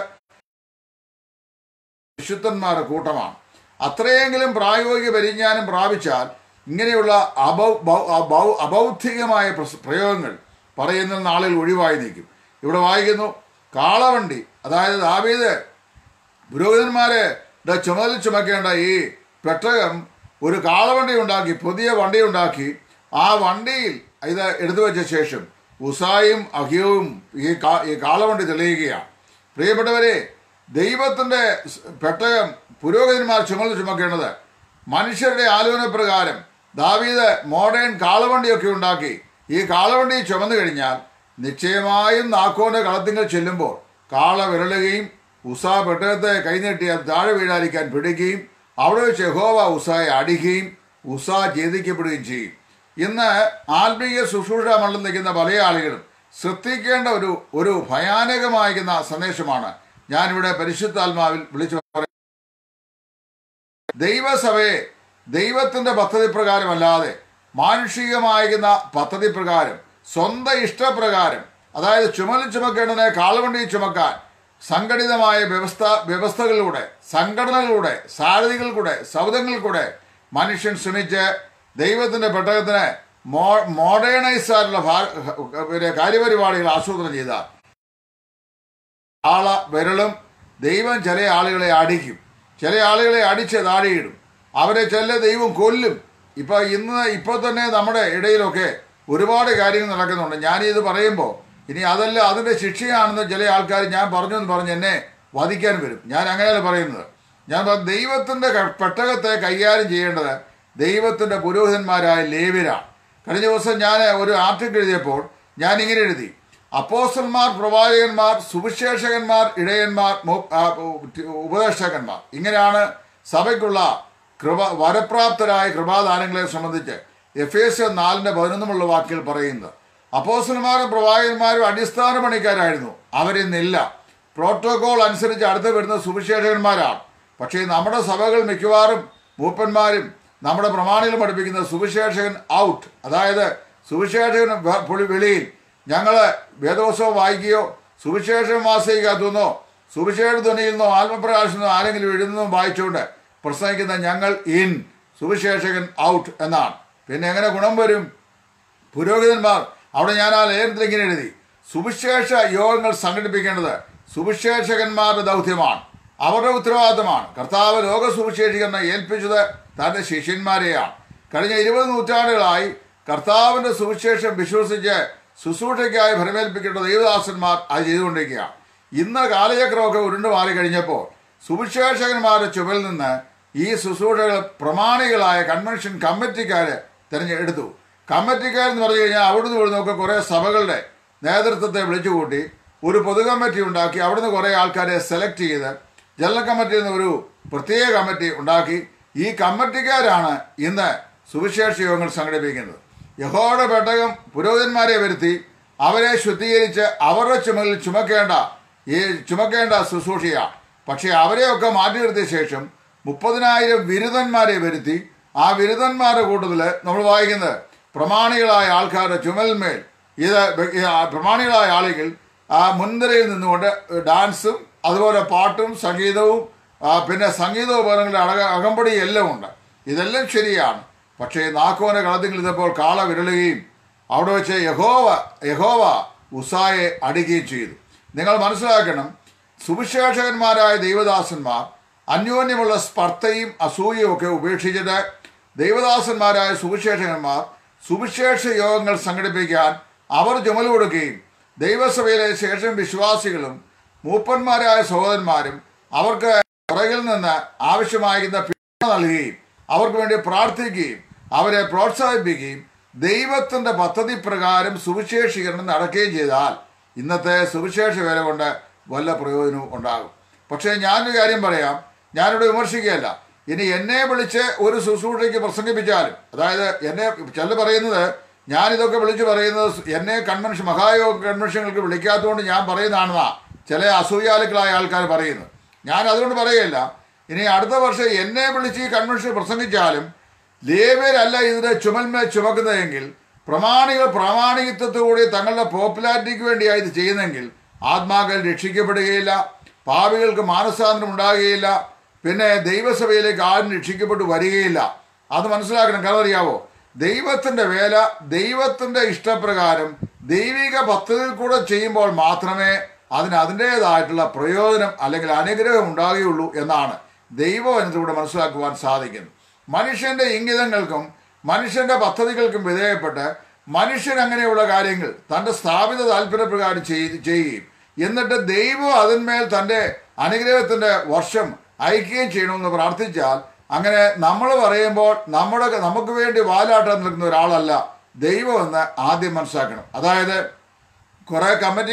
വിശുദ്ധന്മാരുടെ കൂട്ടമാണ്. അത്രയെങ്കിലും പ്രായോഗിക പരിജ്ഞാനം പ്രാപിച്ചാൽ ഇങ്ങനെയുള്ള അബൗ അബൗദ്ധികമായ പ്രയോഗങ്ങൾ പറയുന്ന ആളുകൾ ഒഴിവായി നിൽക്കും. ഇവിടെ വായിക്കുന്നു, കാളവണ്ടി, അതായത് ദാവീദ് പുരോഹിതന്മാരെ ചുമലിൽ ചുമക്കേണ്ട ഈ പെട്ടകം ഒരു കാളവണ്ടി ഉണ്ടാക്കി, പുതിയ വണ്ടി ഉണ്ടാക്കി. ആ വണ്ടിയിൽ ഇത് എടുത്തു വെച്ച ശേഷം ഉസായും അഹിയവും ഈ കാ ഈ കാളവണ്ടി തെളിയുകയാണ്. പ്രിയപ്പെട്ടവരെ, ദൈവത്തിൻ്റെ പെട്ടകം പുരോഹിതന്മാർ ചുമലിൽ ചുമക്കേണ്ടത് മനുഷ്യരുടെ ആലോചന പ്രകാരം ദാവീദ് മോഡേൺ കാളവണ്ടിയൊക്കെ ഉണ്ടാക്കി ഈ കാളവണ്ടി ചുമന്നു കഴിഞ്ഞാൽ നിശ്ചയമായും നാക്കോന്റെ കളത്തിങ്ങൾ ചെല്ലുമ്പോൾ കാള വിരളുകയും ഉസാ പെട്ടകത്തെ കൈനീട്ടിയാൽ താഴെ വീഴാതിരിക്കാൻ പിടിക്കുകയും അവിടെ വെച്ച് യഹോവ ഉസായെ അടിക്കുകയും ഉസാ ഛേദിക്കപ്പെടുകയും ചെയ്യും. ഇന്ന് ആത്മീയ ശുശ്രൂഷ മണ്ഡലം നിൽക്കുന്ന പല ആളുകളും ശ്രദ്ധിക്കേണ്ട ഒരു ഒരു ഭയാനകമായിരിക്കുന്ന സന്ദേശമാണ് ഞാനിവിടെ പരിശുദ്ധാത്മാവിൽ വിളിച്ചു പറയുന്നത്. ദൈവസഭയെ ദൈവത്തിന്റെ പദ്ധതി പ്രകാരമല്ലാതെ മാനുഷികമായിരിക്കുന്ന പദ്ധതി പ്രകാരം സ്വന്തം ഇഷ്ടപ്രകാരം, അതായത് ചുമലിൽ ചുമക്കേണ്ടതിനെ കാളുവണ്ടി ചുമക്കാൻ സംഘടിതമായ വ്യവസ്ഥ വ്യവസ്ഥകളിലൂടെ സംഘടനകളിലൂടെ സാരഥികളിലൂടെ സൗദങ്ങളിലൂടെ മനുഷ്യൻ ശ്രമിച്ച് ദൈവത്തിന്റെ പെട്ടകത്തിന് മോ മോഡേണൈസ് ആയിട്ടുള്ള കാര്യപരിപാടികൾ ആസൂത്രണം ചെയ്ത ആള വിരളും ദൈവം ചില ആളുകളെ അടിക്കും, ചില ആളുകളെ അടിച്ച് താഴെയിടും, അവരെ ചില ദൈവം കൊല്ലും. ഇപ്പൊ ഇന്ന് ഇപ്പൊ തന്നെ നമ്മുടെ ഇടയിലൊക്കെ ഒരുപാട് കാര്യങ്ങൾ നടക്കുന്നുണ്ട്. ഞാനിത് പറയുമ്പോൾ ഇനി അതല്ല അതിന്റെ ശിക്ഷയാണെന്ന് ചില ആൾക്കാർ ഞാൻ പറഞ്ഞു എന്ന് പറഞ്ഞ് എന്നെ വധിക്കാൻ വരും. ഞാൻ അങ്ങനെയല്ല പറയുന്നത്. ഞാൻ ദൈവത്തിന്റെ പെട്ടകത്തെ കൈകാര്യം ചെയ്യേണ്ടത് ദൈവത്തിന്റെ പുരോഹിതന്മാരായ ലേവ്യരാണ്. കഴിഞ്ഞ ദിവസം ഞാൻ ഒരു ആർട്ടിക്കിൾ എഴുതിയപ്പോൾ ഞാൻ ഇങ്ങനെ എഴുതി: അപ്പോസ്തലന്മാർ, പ്രവാചകന്മാർ, സുവിശേഷകന്മാർ, ഇടയന്മാർ, ഉപദേഷ്ടകന്മാർ, ഇങ്ങനെയാണ് സഭയ്ക്കുള്ള കൃപ വരപ്രാപ്തരായ കൃപാദാനങ്ങളെ സംബന്ധിച്ച് എഫ് എസ് നാലിന്റെ പതിനൊന്നുമുള്ള വാക്കിൽ പറയുന്നത്. അപ്പോസ്തലന്മാരും പ്രവാചകന്മാരും അടിസ്ഥാന പണിക്കാരായിരുന്നു, അവരിന്നില്ല. പ്രോട്ടോകോൾ അനുസരിച്ച് അടുത്ത് വരുന്ന സുവിശേഷകന്മാരാണ്. പക്ഷേ നമ്മുടെ സഭകൾ മിക്കവാറും മൂപ്പന്മാരും നമ്മുടെ പ്രമാണികളും പഠിപ്പിക്കുന്ന സുവിശേഷകൻ ഔട്ട്, അതായത് സുവിശേഷകൻ വെളിയിൽ. ഞങ്ങള് വേദോത്സവം വായിക്കുകയോ സുവിശേഷ മാസികത്തുനിന്നോ സുവിശേഷ ധ്വനിയിൽ നിന്നോ ആത്മപ്രകാശത്തിൽ നിന്നോ ആരെങ്കിലും എഴുതുന്നോ വായിച്ചുകൊണ്ട് പ്രസംഗിക്കുന്ന ഞങ്ങൾ ഇൻ, സുവിശേഷകൻ ഔട്ട് എന്നാണ്. പിന്നെ എങ്ങനെ ഗുണം വരും? പുരോഹിതന്മാർ, അവിടെ ഞാൻ ആ ലേഖനത്തിൽ ഇങ്ങനെ എഴുതി: സുവിശേഷ യോഗങ്ങൾ സംഘടിപ്പിക്കേണ്ടത് സുവിശേഷകന്മാരുടെ ദൗത്യമാണ്, അവരുടെ ഉത്തരവാദിത്തമാണ്. കർത്താവ് ലോക സുവിശേഷീകരണം ഏൽപ്പിച്ചത് തന്റെ ശിഷ്യന്മാരെയാണ്. കഴിഞ്ഞ ഇരുപത് നൂറ്റാണ്ടുകളായി കർത്താവിന്റെ സുവിശേഷം വിശ്വസിച്ച് ശുശ്രൂഷയ്ക്കായി ഫലമേൽപ്പിക്കേണ്ട ദൈവദാസന്മാർ അത് ചെയ്തുകൊണ്ടിരിക്കുകയാണ്. ഇന്ന് കാലചക്രമൊക്കെ ഉരുണ്ടു മാറി കഴിഞ്ഞപ്പോൾ സുവിശേഷകന്മാരുടെ ചുമലിൽ നിന്ന് ഈ ശുശ്രൂഷകൾ പ്രമാണികളായ കൺവെൻഷൻ കമ്മിറ്റിക്കാര് തിരഞ്ഞെടുത്തു. കമ്മിറ്റിക്കാരെന്ന് പറഞ്ഞു കഴിഞ്ഞാൽ അവിടുന്ന് ഇവിടുന്നൊക്കെ കുറെ സഭകളുടെ നേതൃത്വത്തെ വിളിച്ചുകൂട്ടി ഒരു പൊതു കമ്മിറ്റി ഉണ്ടാക്കി അവിടുന്ന് കുറെ ആൾക്കാരെ സെലക്ട് ചെയ്ത് ജനറൽ കമ്മിറ്റിയിൽ നിന്ന് ഒരു പ്രത്യേക കമ്മിറ്റി ഉണ്ടാക്കി. ഈ കമ്മിറ്റിക്കാരാണ് ഇന്ന് സുവിശേഷ യോഗങ്ങൾ സംഘടിപ്പിക്കുന്നത്. യഹോവയുടെ പെട്ടകം പുരോഹിതന്മാരെ വരുത്തി അവരെ ശുദ്ധീകരിച്ച് അവരുടെ ചുമലിൽ ചുമക്കേണ്ട ഈ ചുമക്കേണ്ട ശുശ്രൂഷയാണ്. പക്ഷെ അവരെയൊക്കെ മാറ്റി നിർത്തിയ ശേഷം മുപ്പതിനായിരം ബിരുദന്മാരെ വരുത്തി ആ ബിരുദന്മാരുടെ കൂട്ടത്തിൽ നമ്മൾ വായിക്കുന്നത് പ്രമാണികളായ ആൾക്കാരുടെ ചുമലിന്മേൽ ഇത് പ്രമാണികളായ ആളുകൾ ആ മുൻനിരയിൽ നിന്നുകൊണ്ട് ഡാൻസും അതുപോലെ പാട്ടും സംഗീതവും പിന്നെ സംഗീതോപകരണങ്ങളുടെ അടക അകമ്പടി എല്ലാം ഉണ്ട്. ഇതെല്ലാം ശരിയാണ്. പക്ഷേ നാക്കോനെ കളത്തിൽ ഇരുന്നപ്പോൾ കാള വിരളുകയും അവിടെ വെച്ച് യഹോവ യഹോവ ഉസായെ അടിക്കുകയും ചെയ്തു. നിങ്ങൾ മനസ്സിലാക്കണം, സുവിശേഷകന്മാരായ ദൈവദാസന്മാർ അന്യോന്യമുള്ള സ്പർദ്ധയും അസൂയയും ഒക്കെ ഉപേക്ഷിച്ചിട്ട് ദൈവദാസന്മാരായ സുവിശേഷകന്മാർ സുവിശേഷ യോഗങ്ങൾ സംഘടിപ്പിക്കാൻ അവർ ചുമൽ കൊടുക്കുകയും ദൈവസഭയിലെ ശേഷം വിശ്വാസികളും മൂപ്പന്മാരായ സഹോദരന്മാരും അവർക്ക് പുറകിൽ നിന്ന് ആവശ്യമായിരുന്ന പിന്തുണ നൽകുകയും അവർക്ക് വേണ്ടി പ്രാർത്ഥിക്കുകയും അവരെ പ്രോത്സാഹിപ്പിക്കുകയും ദൈവത്തിന്റെ പദ്ധതി പ്രകാരം സുവിശേഷീകരണം നടക്കുകയും ചെയ്താൽ ഇന്നത്തെ സുവിശേഷ വേല കൊണ്ട് വല്ല പ്രയോജനവും ഉണ്ടാകും. പക്ഷേ ഞാനൊരു കാര്യം പറയാം, ഞാനിവിടെ വിമർശിക്കുകയല്ല. ഇനി എന്നെ വിളിച്ച് ഒരു ശുശ്രൂഷയ്ക്ക് പ്രസംഗിപ്പിച്ചാലും, അതായത് എന്നെ ചില പറയുന്നത് ഞാനിതൊക്കെ വിളിച്ച് പറയുന്നത് എന്നെ കൺവെൻഷൻ മഹായോഗ കൺവെൻഷനുകൾക്ക് വിളിക്കാത്തതുകൊണ്ട് ഞാൻ പറയുന്നതാണെന്നാ ചില അസൂയാലുക്കളായ ആൾക്കാർ പറയുന്നത്. ഞാൻ അതുകൊണ്ട് പറയുകയില്ല. ഇനി അടുത്ത വർഷം എന്നെ വിളിച്ച് ഈ കൺവെൻഷൻ പ്രസംഗിച്ചാലും ലേവ്യരല്ല ഇതിന്റെ ചുമൽമേൽ ചുമക്കുന്നതെങ്കിൽ, പ്രമാണികൾ പ്രാമാണികത്വത്തോടെ തങ്ങളുടെ പോപ്പുലാരിറ്റിക്ക് വേണ്ടിയാണ് ഇത് ചെയ്യുന്നതെങ്കിൽ ആത്മാക്കൾ രക്ഷിക്കപ്പെടുകയില്ല, പാപികൾക്ക് മാനസാന്തരം ഉണ്ടാകുകയില്ല, പിന്നെ ദൈവസഭയിലേക്ക് ആരും രക്ഷിക്കപ്പെട്ടു വരികയില്ല. അത് മനസ്സിലാക്കണം. കാരണം അറിയാവോ, ദൈവത്തിന്റെ വേല ദൈവത്തിന്റെ ഇഷ്ടപ്രകാരം ദൈവിക പദ്ധതിയിൽ കൂടെ ചെയ്യുമ്പോൾ മാത്രമേ അതിന് അതിൻ്റെതായിട്ടുള്ള പ്രയോജനം അല്ലെങ്കിൽ അനുഗ്രഹം ഉണ്ടാകുകയുള്ളൂ എന്നാണ് ദൈവവചനത്തിലൂടെ മനസ്സിലാക്കുവാൻ സാധിക്കുന്നത്. മനുഷ്യന്റെ ഇംഗിതങ്ങൾക്കും മനുഷ്യന്റെ പദ്ധതികൾക്കും വിധേയപ്പെട്ട് മനുഷ്യൻ അങ്ങനെയുള്ള കാര്യങ്ങൾ തന്റെ സ്ഥാപിത താല്പര്യപ്രകാരം ചെയ്യുകയും എന്നിട്ട് ദൈവം അതിന്മേൽ തന്റെ അനുഗ്രഹത്തിന്റെ വർഷം അയക്കുകയും ചെയ്യണമെന്ന് പ്രാർത്ഥിച്ചാൽ, അങ്ങനെ നമ്മൾ പറയുമ്പോൾ നമ്മുടെ നമുക്ക് വേണ്ടി വാലാട്ടാൻ നിൽക്കുന്ന ഒരാളല്ല ദൈവം എന്ന് ആദ്യം മനസ്സിലാക്കണം. അതായത് കുറെ കമ്മിറ്റി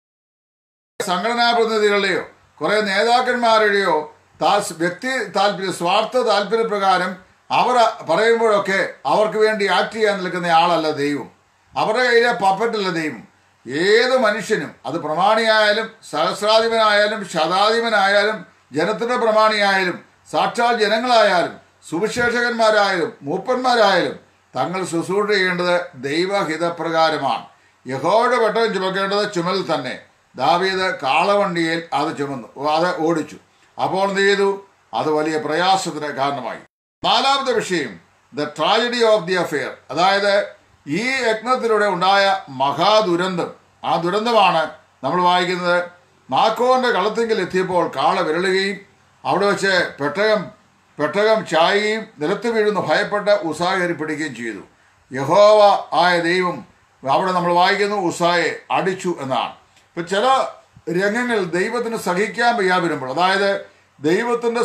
സംഘടനാ പ്രതിനിധികളുടെയോ കുറെ നേതാക്കന്മാരുടെയോ വ്യക്തി താല്പര്യ സ്വാർത്ഥ താല്പര്യപ്രകാരം അവർ പറയുമ്പോഴൊക്കെ അവർക്ക് വേണ്ടി ആക്ട് ചെയ്യാൻ നിൽക്കുന്ന ആളല്ല ദൈവം. അവരുടെ കയ്യിലെ പപ്പറ്റല്ല ദൈവം. ഏത് മനുഷ്യനും, അത് പ്രമാണിയായാലും സഹസ്രാധിപനായാലും ശതാധിപനായാലും ജനത്തിന്റെ പ്രമാണിയായാലും സാക്ഷാൽ ജനങ്ങളായാലും സുവിശേഷകന്മാരായാലും മൂപ്പന്മാരായാലും തങ്ങൾ ശുശ്രൂഷ ചെയ്യേണ്ടത് ദൈവഹിതപ്രകാരമാണ്. യഹോവയുടെ പെട്ടകം ചുമക്കേണ്ടത് ചുമൽ തന്നെ. ദാവീദ് കാളവണ്ടിയിൽ അത് ചുമന്നു, അത് ഓടിച്ചു. അപ്പോൾ എന്ത് ചെയ്തു? അത് വലിയ പ്രയാസത്തിന് കാരണമായി. നാലാമത്തെ വിഷയം the tragedy of the affair, അതായത് ഈ യജ്ഞത്തിലൂടെ ഉണ്ടായ മഹാദുരന്തം. ആ ദുരന്തമാണ് നമ്മൾ വായിക്കുന്നത്. നാക്കോന്റെ കളത്തിങ്കിൽ എത്തിയപ്പോൾ കാള വിരളുകയും അവിടെ വെച്ച് പെട്ടകം പെട്ടകം ചായുകയും നിലത്ത് വീഴുന്ന ഭയപ്പെട്ട് ഉസായ കയറി പിടിക്കുകയും ചെയ്തു. യഹോവ ആയ ദൈവം അവിടെ നമ്മൾ വായിക്കുന്നു ഉസായെ അടിച്ചു എന്നാണ്. ഇപ്പൊ ചില രംഗങ്ങൾ ദൈവത്തിന് സഹിക്കാൻ വയ്യാ വരുമ്പോൾ, അതായത് ദൈവത്തിന്റെ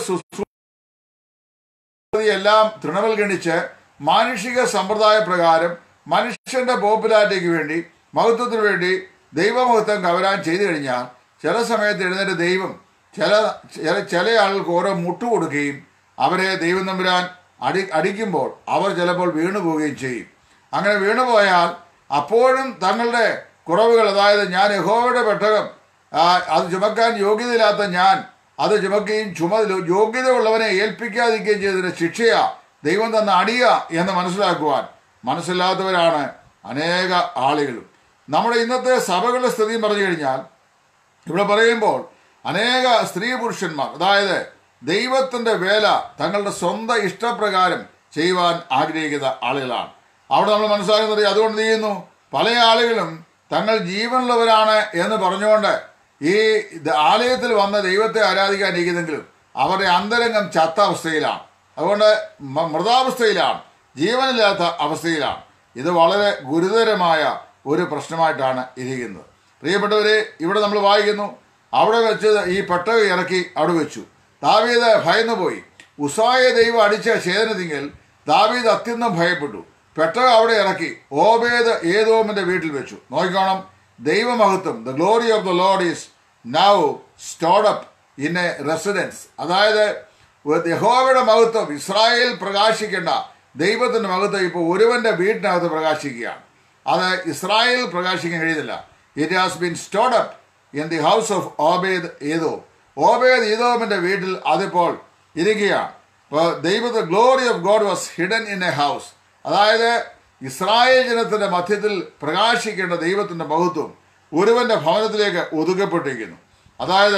എല്ലാം തൃണവൽഗണിച്ച് മാനുഷിക സമ്പ്രദായ പ്രകാരം മനുഷ്യന്റെ പോപ്പുലാരിറ്റിക്ക് വേണ്ടി മഹത്വത്തിന് വേണ്ടി ദൈവമഹത്വം കവരാൻ ചെയ്തു കഴിഞ്ഞാൽ ചില സമയത്ത് എഴുന്നേറ്റ് ദൈവം ചില ചില ചില ആളുകൾക്ക് ഓരോ മുട്ടു കൊടുക്കുകയും അവരെ ദൈവം തമ്പുരാൻ അടി അടിക്കുമ്പോൾ അവർ ചിലപ്പോൾ വീണുപോവുകയും ചെയ്യും. അങ്ങനെ വീണുപോയാൽ അപ്പോഴും തങ്ങളുടെ കുറവുകൾ, അതായത് ഞാൻ യഹോവയുടെ പെട്ടകം അത് ചുമക്കാൻ യോഗ്യതയില്ലാത്ത ഞാൻ അത് ചുമക്കുകയും ചുമ യോഗ്യത ഉള്ളവനെ ഏൽപ്പിക്കാതിരിക്കുകയും ചെയ്തതിന്റെ ശിക്ഷയാ ദൈവം തന്ന അടിയ എന്ന് മനസ്സിലാക്കുവാൻ മനസ്സില്ലാത്തവരാണ് അനേക ആളുകളും. നമ്മുടെ ഇന്നത്തെ സഭകളുടെ സ്ഥിതിയും പറഞ്ഞു കഴിഞ്ഞാൽ ഇവിടെ പറയുമ്പോൾ അനേക സ്ത്രീ പുരുഷന്മാർ, അതായത് ദൈവത്തിന്റെ വേല തങ്ങളുടെ സ്വന്തം ഇഷ്ടപ്രകാരം ചെയ്യുവാൻ ആഗ്രഹിക്കുന്ന ആളുകളാണ്. അവിടെ നമ്മൾ മനസ്സിലാക്കുന്നത് അതുകൊണ്ട് ചെയ്യുന്നു, പല ആളുകളും തങ്ങൾ ജീവനുള്ളവരാണ് എന്ന് പറഞ്ഞുകൊണ്ട് ഈ ആലയത്തിൽ വന്ന ദൈവത്തെ ആരാധിക്കാനിരിക്കുന്നെങ്കിലും അവരുടെ അന്തരംഗം ചത്ത അവസ്ഥയിലാണ്. അതുകൊണ്ട് മൃതാവസ്ഥയിലാണ്, ജീവനില്ലാത്ത അവസ്ഥയിലാണ്. ഇത് വളരെ ഗുരുതരമായ ഒരു പ്രശ്നമായിട്ടാണ് ഇരിക്കുന്നത്. പ്രിയപ്പെട്ടവരെ, ഇവിടെ നമ്മൾ വായിക്കുന്നു, അവിടെ വെച്ച് ഈ പെട്ടകം ഇറക്കി അവിടെ വെച്ചു. ദാവീദ് ഭയന്നുപോയി. ഉസായെ ദൈവം അടിച്ച ഛേദനത്തിങ്കിൽ ദാവീദ് അത്യന്തം ഭയപ്പെട്ടു. പെട്ടകം അവിടെ ഇറക്കി ഓബേദ് ഏദോമിന്റെ വീട്ടിൽ വെച്ചു. നോക്കിക്കോണം, ദൈവമഹത്വം, the glory of the Lord is now stored up in a residence. അതായത് യഹോവയുടെ മഹത്വം, ഇസ്രായേൽ പ്രകാശിക്കേണ്ട ദൈവത്തിന്റെ മഹത്വം ഇപ്പോൾ ഒരുവന്റെ വീട്ടിനകത്ത് പ്രകാശിക്കുകയാണ്. അത് ഇസ്രായേൽ പ്രകാശിക്കാൻ കഴിയുന്നില്ല. It has been stored up in the house of Obed Edom. Obed ഏദോമിന്റെ വീട്ടിൽ അതിപ്പോൾ ഇരിക്കുകയാണ്. ഇപ്പോൾ ദൈവത്തെ glory of God was hidden in a house. അതായത് ഇസ്രായേൽ ജനത്തിന്റെ മധ്യത്തിൽ പ്രകാശിക്കേണ്ട ദൈവത്തിന്റെ മഹത്വം ഒരുവന്റെ ഭവനത്തിലേക്ക് ഒതുക്കപ്പെട്ടിരിക്കുന്നു. അതായത്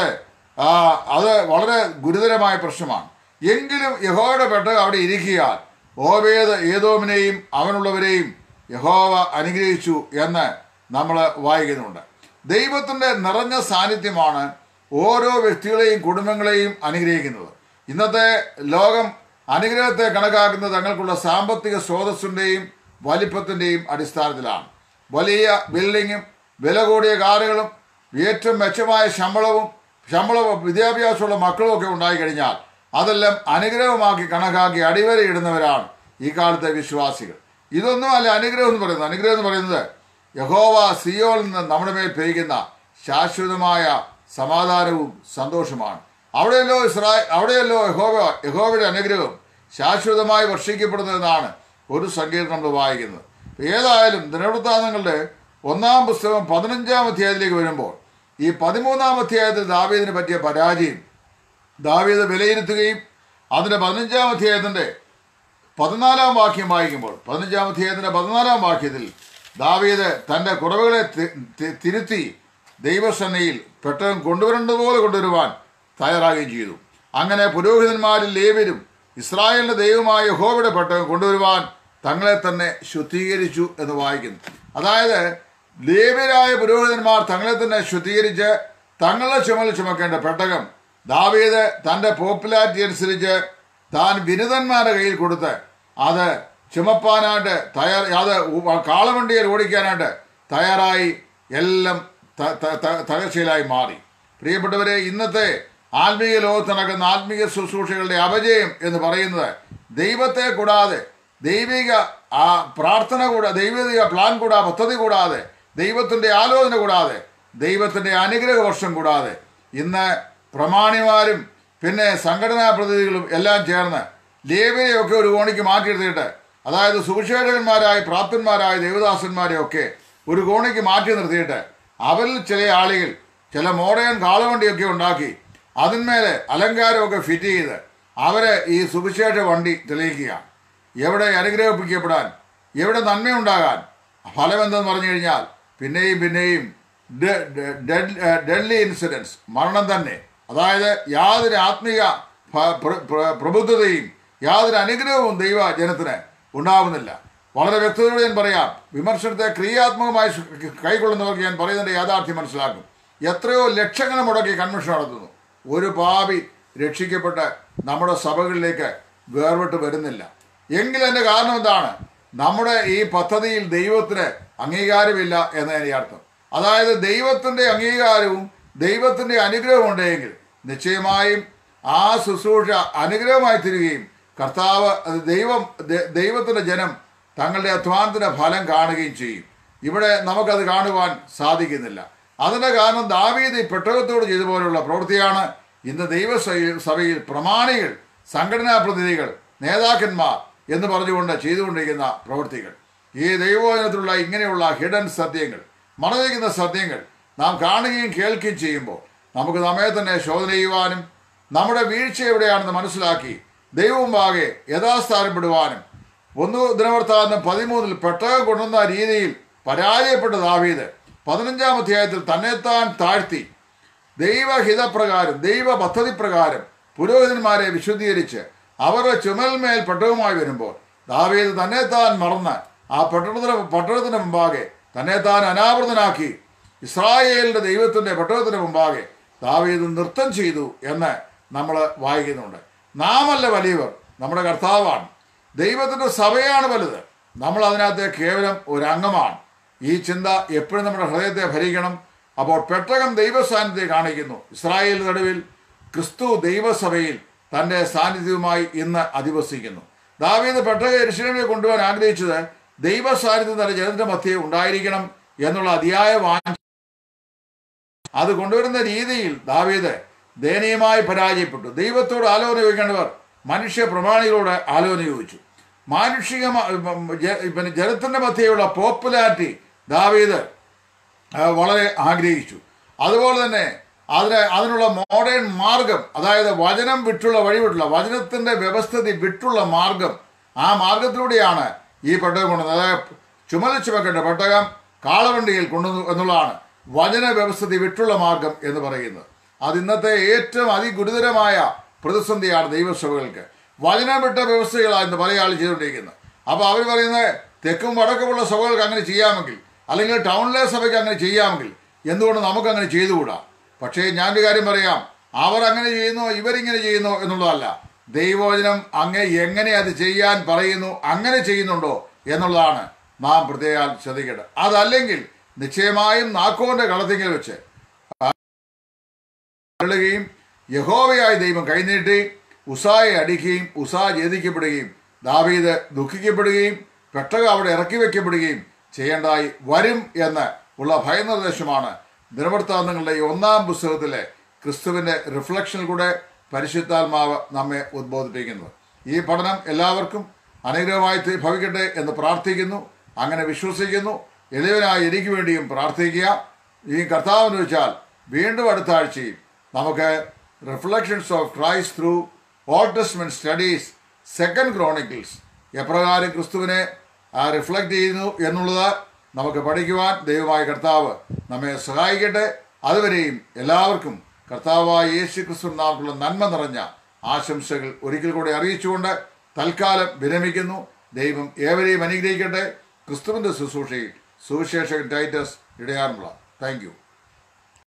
അത് വളരെ ഗുരുതരമായ പ്രശ്നമാണ്. എങ്കിലും യഹോവയുടെ പെട്ടകം അവിടെ ഇരിക്കുകയാൽ ഓബേദ് ഏദോമിനെയും അവനുള്ളവരെയും യഹോവ അനുഗ്രഹിച്ചു എന്ന് നമ്മൾ വായിക്കുന്നുണ്ട്. ദൈവത്തിന്റെ നിറഞ്ഞ സാന്നിധ്യമാണ് ഓരോ വ്യക്തികളെയും കുടുംബങ്ങളെയും അനുഗ്രഹിക്കുന്നത്. ഇന്നത്തെ ലോകം അനുഗ്രഹത്തെ കണക്കാക്കുന്നത് തങ്ങൾക്കുള്ള സാമ്പത്തിക സ്രോതസ്സിന്റെയും വലിപ്പത്തിന്റെയും അടിസ്ഥാനത്തിലാണ്. വലിയ ബിൽഡിങ്ങും വില കൂടിയ കാറുകളും ഏറ്റവും മെച്ചമായ ശമ്പളവും ശമ്പളവും വിദ്യാഭ്യാസമുള്ള മക്കളും ഒക്കെ ഉണ്ടായിക്കഴിഞ്ഞാൽ അതെല്ലാം അനുഗ്രഹമാക്കി കണക്കാക്കി അടിവരയിടുന്നവരാണ് ഈ കാലത്തെ വിശ്വാസികൾ. ഇതൊന്നും അല്ല അനുഗ്രഹം എന്ന് പറയുന്നത്. അനുഗ്രഹം എന്ന് പറയുന്നത് യഹോവ സിയോനിൽ നിന്ന് നമ്മുടെ മേൽ പെയ്യുന്ന ശാശ്വതമായ സമാധാനവും സന്തോഷമാണ്. അവിടെയല്ലോ ഇസ്രായേൽ അവിടെയല്ലോ യഹോവ യഹോവയുടെ അനുഗ്രഹം ശാശ്വതമായി വർഷിക്കപ്പെടുന്നതെന്നാണ് ഒരു സങ്കീർത്തനം നമ്മൾ വായിക്കുന്നത്. ഏതായാലും ദിനവൃത്താന്തങ്ങളുടെ ഒന്നാം പുസ്തകം പതിനഞ്ചാം അധ്യായത്തിലേക്ക് വരുമ്പോൾ ഈ പതിമൂന്നാം അധ്യായത്തിൽ ദാവീദിന് പറ്റിയ പരാജയം ദാവീദ് വിലയിരുത്തുകയും അതിന്റെ പതിനഞ്ചാം അധ്യായത്തിന്റെ പതിനാലാം വാക്യം വായിക്കുമ്പോൾ പതിനഞ്ചാം അധ്യായത്തിന്റെ പതിനാലാം വാക്യത്തിൽ ദാവീദ് തന്റെ കുറവുകളെ തിരുത്തി ദൈവസന്നയിൽ പെട്ടകം കൊണ്ടുവരേണ്ടതുപോലെ കൊണ്ടുവരുവാൻ തയ്യാറാകുകയും ചെയ്തു. അങ്ങനെ പുരോഹിതന്മാരിൽ ലേവ്യരും ഇസ്രായേലിന്റെ ദൈവമായ യഹോവയുടെ പെട്ടകം കൊണ്ടുവരുവാൻ തങ്ങളെ തന്നെ ശുദ്ധീകരിച്ചു എന്ന് വായിക്കുന്നു. അതായത് ലേവ്യരായ പുരോഹിതന്മാർ തങ്ങളെ തന്നെ ശുദ്ധീകരിച്ച് തങ്ങളുടെ ചുമൽ ചുമക്കേണ്ട പെട്ടകം ദാവീദ് തന്റെ പോപ്പുലാരിറ്റി അനുസരിച്ച് താൻ വിരുദ്ധന്മാരുടെ കയ്യിൽ കൊടുത്ത് അത് ചുമപ്പാനായിട്ട് തയ്യാർ അത് കാളവണ്ടിയിൽ ഓടിക്കാനായിട്ട് തയ്യാറായി എല്ലാം തകർച്ചയിലായി മാറി. പ്രിയപ്പെട്ടവരെ, ഇന്നത്തെ ആത്മീയ ലോകത്ത് നടക്കുന്ന ആത്മീയ ശുശ്രൂഷകളുടെ അപജയം എന്ന് പറയുന്നത് ദൈവത്തെ കൂടാതെ, ദൈവിക ആ പ്രാർത്ഥന കൂടാതെ, ദൈവിക പ്ലാൻ കൂടാതെ, പദ്ധതി കൂടാതെ, ദൈവത്തിന്റെ ആലോചന കൂടാതെ, ദൈവത്തിന്റെ അനുഗ്രഹ വർഷം കൂടാതെ ഇന്ന് പ്രമാണിമാരും പിന്നെ സംഘടനാ പ്രതിനിധികളും എല്ലാം ചേർന്ന് ലേവ്യരെയൊക്കെ ഒരു കോണിക്ക് മാറ്റിയെടുത്തിട്ട്, അതായത് സുവിശേഷകന്മാരായ പ്രാപ്തന്മാരായ ദേവദാസന്മാരെയൊക്കെ ഒരു കോണിക്ക് മാറ്റി നിർത്തിയിട്ട് അവരിൽ ചില ആളുകൾ ചില മോഡേൺ കാളവണ്ടിയൊക്കെ ഉണ്ടാക്കി അതിന്മേലെ അലങ്കാരമൊക്കെ ഫിറ്റ് ചെയ്ത് അവരെ ഈ സുവിശേഷ വണ്ടി തെളിയിക്കുക. എവിടെ അനുഗ്രഹിപ്പിക്കപ്പെടാൻ, എവിടെ നന്മയുണ്ടാകാൻ. ഫലം എന്തെന്ന് പറഞ്ഞു കഴിഞ്ഞാൽ പിന്നെയും പിന്നെയും ഡെഡ്ലി ഇൻസിഡൻസ്, മരണം തന്നെ. അതായത് യാതൊരു ആത്മീയ പ്രബുദ്ധതയും യാതൊരു അനുഗ്രഹവും ദൈവ ജനത്തിന് ഉണ്ടാവുന്നില്ല. വളരെ വ്യക്തതയോടെ ഞാൻ പറയാം, വിമർശനത്തെ ക്രിയാത്മകമായി കൈക്കൊള്ളുന്നവർക്ക് ഞാൻ പറയുന്നതിൻ്റെ യാഥാർത്ഥ്യം മനസ്സിലാക്കും. എത്രയോ ലക്ഷങ്ങൾ മുടക്കി കൺവെൻഷൻ നടത്തുന്നു, ഒരു പാപി രക്ഷിക്കപ്പെട്ട് നമ്മുടെ സഭകളിലേക്ക് വേർപെട്ട് വരുന്നില്ല. എങ്കിൽ അതിൻ്റെ കാരണം എന്താണ്? നമ്മുടെ ഈ പദ്ധതിയിൽ ദൈവത്തിന് അംഗീകാരമില്ല എന്നതിൻ്റെ അർത്ഥം. അതായത് ദൈവത്തിൻ്റെ അംഗീകാരവും ദൈവത്തിൻ്റെ അനുഗ്രഹവും ഉണ്ടെങ്കിൽ നിശ്ചയമായും ആ ശുശ്രൂഷ അനുഗ്രഹമായി തീരുകയും കർത്താവ് ദൈവം ദൈവത്തിൻ്റെ ജനം തങ്ങളുടെ അധ്വാനത്തിൻ്റെ ഫലം കാണുകയും ചെയ്യും. ഇവിടെ നമുക്കത് കാണുവാൻ സാധിക്കുന്നില്ല. അതിൻ്റെ കാരണം ദാവീദ് പെട്ടകത്തോട് ചെയ്ത പോലുള്ള പ്രവൃത്തിയാണ് ഇന്ന് ദൈവസഭയിൽ പ്രമാണികൾ, സംഘടനാ പ്രതിനിധികൾ, നേതാക്കന്മാർ എന്ന് പറഞ്ഞുകൊണ്ട് ചെയ്തുകൊണ്ടിരിക്കുന്ന പ്രവൃത്തികൾ. ഈ ദൈവവചനത്തിലുള്ള ഇങ്ങനെയുള്ള ഹിഡൻ സത്യങ്ങൾ, മറഞ്ഞിരിക്കുന്ന സത്യങ്ങൾ നാം കാണുകയും കേൾക്കുകയും ചെയ്യുമ്പോൾ നമുക്ക് നമ്മെ തന്നെ ശോധന ചെയ്യുവാനും നമ്മുടെ വീഴ്ച എവിടെയാണെന്ന് മനസ്സിലാക്കി ദൈവമുമ്പാകെ യഥാസ്ഥാനപ്പെടുവാനും. ഒന്ന് ദിനവൃത്താന്തം പതിമൂന്നിൽ പെട്ടകം കൊണ്ടുവന്ന രീതിയിൽ പരാജയപ്പെട്ട ദാവീദ് പതിനഞ്ചാം അധ്യായത്തിൽ തന്നെത്താൻ താഴ്ത്തി ദൈവഹിതപ്രകാരം ദൈവ പദ്ധതി പ്രകാരം പുരോഹിതന്മാരെ വിശുദ്ധീകരിച്ച് അവരുടെ ചുമലിന്മേൽ പെട്ടകവുമായി വരുമ്പോൾ ദാവീദ് തന്നെത്താൻ മറന്ന് ആ പട്ടണത്തിന് പട്ടണത്തിന് മുമ്പാകെ തന്നെത്താൻ അനാവൃതനാക്കി ഇസ്രായേലിന്റെ ദൈവത്തിന്റെ പെട്ടകത്തിന് മുമ്പാകെ ദാവീദ് നൃത്തം ചെയ്തു എന്ന് നമ്മൾ വായിക്കുന്നുണ്ട്. നാമല്ല വലിയവർ, നമ്മുടെ കർത്താവാണ്. ദൈവത്തിന്റെ സഭയാണ് വലുത്, നമ്മൾ അതിനകത്ത് കേവലം ഒരു അംഗമാണ്. ഈ ചിന്ത എപ്പോഴും നമ്മുടെ ഹൃദയത്തെ ഭരിക്കണം. അപ്പോൾ പെട്ടകം ദൈവസാന്നിധ്യത്തെ കാണിക്കുന്നു. ഇസ്രായേൽ നടുവിൽ ക്രിസ്തു ദൈവസഭയിൽ തൻ്റെ സാന്നിധ്യവുമായി ഇന്ന് അധിവസിക്കുന്നു. ദാവീദ് പെട്ടകം യെരൂശലേമിലേക്ക് കൊണ്ടുപോകാൻ ആഗ്രഹിച്ചത് ദൈവ സാന്നിധ്യം തന്റെ ജനത്തിന്റെ മധ്യേ ഉണ്ടായിരിക്കണം എന്നുള്ള അതിയായ വാഞ്ച. അത് കൊണ്ടുവരുന്ന രീതിയിൽ ദാവീദ് ദയനീയമായി പരാജയപ്പെട്ടു. ദൈവത്തോട് ആലോചന ചോദിക്കേണ്ടവർ മനുഷ്യ പ്രമാണികളോട് ആലോചന ചോദിച്ചു. മാനുഷിക പിന്നെ ജനത്തിന്റെ മധ്യയുള്ള പോപ്പുലാരിറ്റി ദാവീദ് വളരെ ആഗ്രഹിച്ചു. അതുപോലെ തന്നെ അതിന് അതിനുള്ള മോഡേൺ മാർഗം, അതായത് വചനം വിട്ടുള്ള വഴി വിട്ടുള്ള വചനത്തിന്റെ വ്യവസ്ഥിതി വിട്ടുള്ള മാർഗം, ആ മാർഗത്തിലൂടെയാണ് ഈ പെട്ടകം കൊണ്ടുവന്നത്. അതായത് ചുമല ചുമക്കേണ്ട പെട്ടകം കാളവണ്ടിയിൽ കൊണ്ടുവന്നു എന്നുള്ളതാണ് വചന വ്യവസ്ഥിതി വിട്ടുള്ള മാർഗം എന്ന് പറയുന്നത്. അത് ഇന്നത്തെ ഏറ്റവും അതിഗുരുതരമായ പ്രതിസന്ധിയാണ് ദൈവസഭകൾക്ക്. വചനം വിട്ട വ്യവസ്ഥകളാണ് ഇന്ന് പല ആൾ ചെയ്തുകൊണ്ടിരിക്കുന്നത്. അപ്പോൾ അവർ പറയുന്നത് തെക്കും വടക്കുമുള്ള സഭകൾക്ക് അങ്ങനെ ചെയ്യാമെങ്കിൽ, അല്ലെങ്കിൽ ടൗണിലെ സഭയ്ക്ക് അങ്ങനെ ചെയ്യാമെങ്കിൽ എന്തുകൊണ്ട് നമുക്കങ്ങനെ ചെയ്തുകൂടാ? പക്ഷേ ഞാനൊരു കാര്യം പറയാം, അവർ അങ്ങനെ ചെയ്യുന്നു ഇവരിങ്ങനെ ചെയ്യുന്നു എന്നുള്ളതല്ല. ദൈവവചനം അങ്ങ് എങ്ങനെ അത് ചെയ്യാൻ പറയുന്നു അങ്ങനെ ചെയ്യുന്നുണ്ടോ എന്നുള്ളതാണ് നാം പ്രത്യേകം ശ്രദ്ധിക്കേണ്ടത്. അതല്ലെങ്കിൽ നിശ്ചയമായും നാക്കോന്റെ കളത്തിങ്കിൽ വെച്ച് ുകയും യഹോവയായ ദൈവം കൈനീട്ടി ഉസായെ അടിക്കുകയും ഉസാ ഛേദിക്കപ്പെടുകയും ദാവീദ് ദുഃഖിക്കപ്പെടുകയും പെട്ടകം അവിടെ ഇറക്കി വെക്കപ്പെടുകയും ചെയ്യേണ്ടതായി വരും എന്ന് ഉള്ള ഭയനിർദ്ദേശമാണ് ദിനവൃത്താന്തങ്ങളുടെ ഈ ഒന്നാം പുസ്തകത്തിലെ ക്രിസ്തുവിന്റെ റിഫ്ലക്ഷനിൽ കൂടെ പരിശുദ്ധാത്മാവ് നമ്മെ ഉദ്ബോധിപ്പിക്കുന്നത്. ഈ പഠനം എല്ലാവർക്കും അനുഗ്രഹമായി ഭവിക്കട്ടെ എന്ന് പ്രാർത്ഥിക്കുന്നു. അങ്ങനെ വിശ്വസിക്കുന്നു. എളിയവനായി എനിക്ക് വേണ്ടിയും പ്രാർത്ഥിക്കുക. ഈ കർത്താവെന്ന് വെച്ചാൽ വീണ്ടും അടുത്ത ആഴ്ചയിൽ നമുക്ക് reflections of Christ through Old Testament studies second Chronicles എപ്രകാരം ക്രിസ്തുവിനെ റിഫ്ലക്റ്റ് ചെയ്യുന്നു എന്നുള്ളത് നമുക്ക് പഠിക്കുവാൻ ദൈവമായ കർത്താവ് നമ്മെ സഹായിക്കട്ടെ. അതുവരെയും എല്ലാവർക്കും കർത്താവായ യേശു ക്രിസ്തു നാമത്തിലുള്ള നന്മ നിറഞ്ഞ ആശംസകൾ ഒരിക്കൽ കൂടെ അറിയിച്ചുകൊണ്ട് തൽക്കാലം വിരമിക്കുന്നു. ദൈവം ഏവരെയും അനുഗ്രഹിക്കട്ടെ. ക്രിസ്തുവിന്റെ ശുശ്രൂഷയിൽ സുവിശേഷകൻ ടൈറ്റസ് ഇടയാറുമുള്ള. Thank you.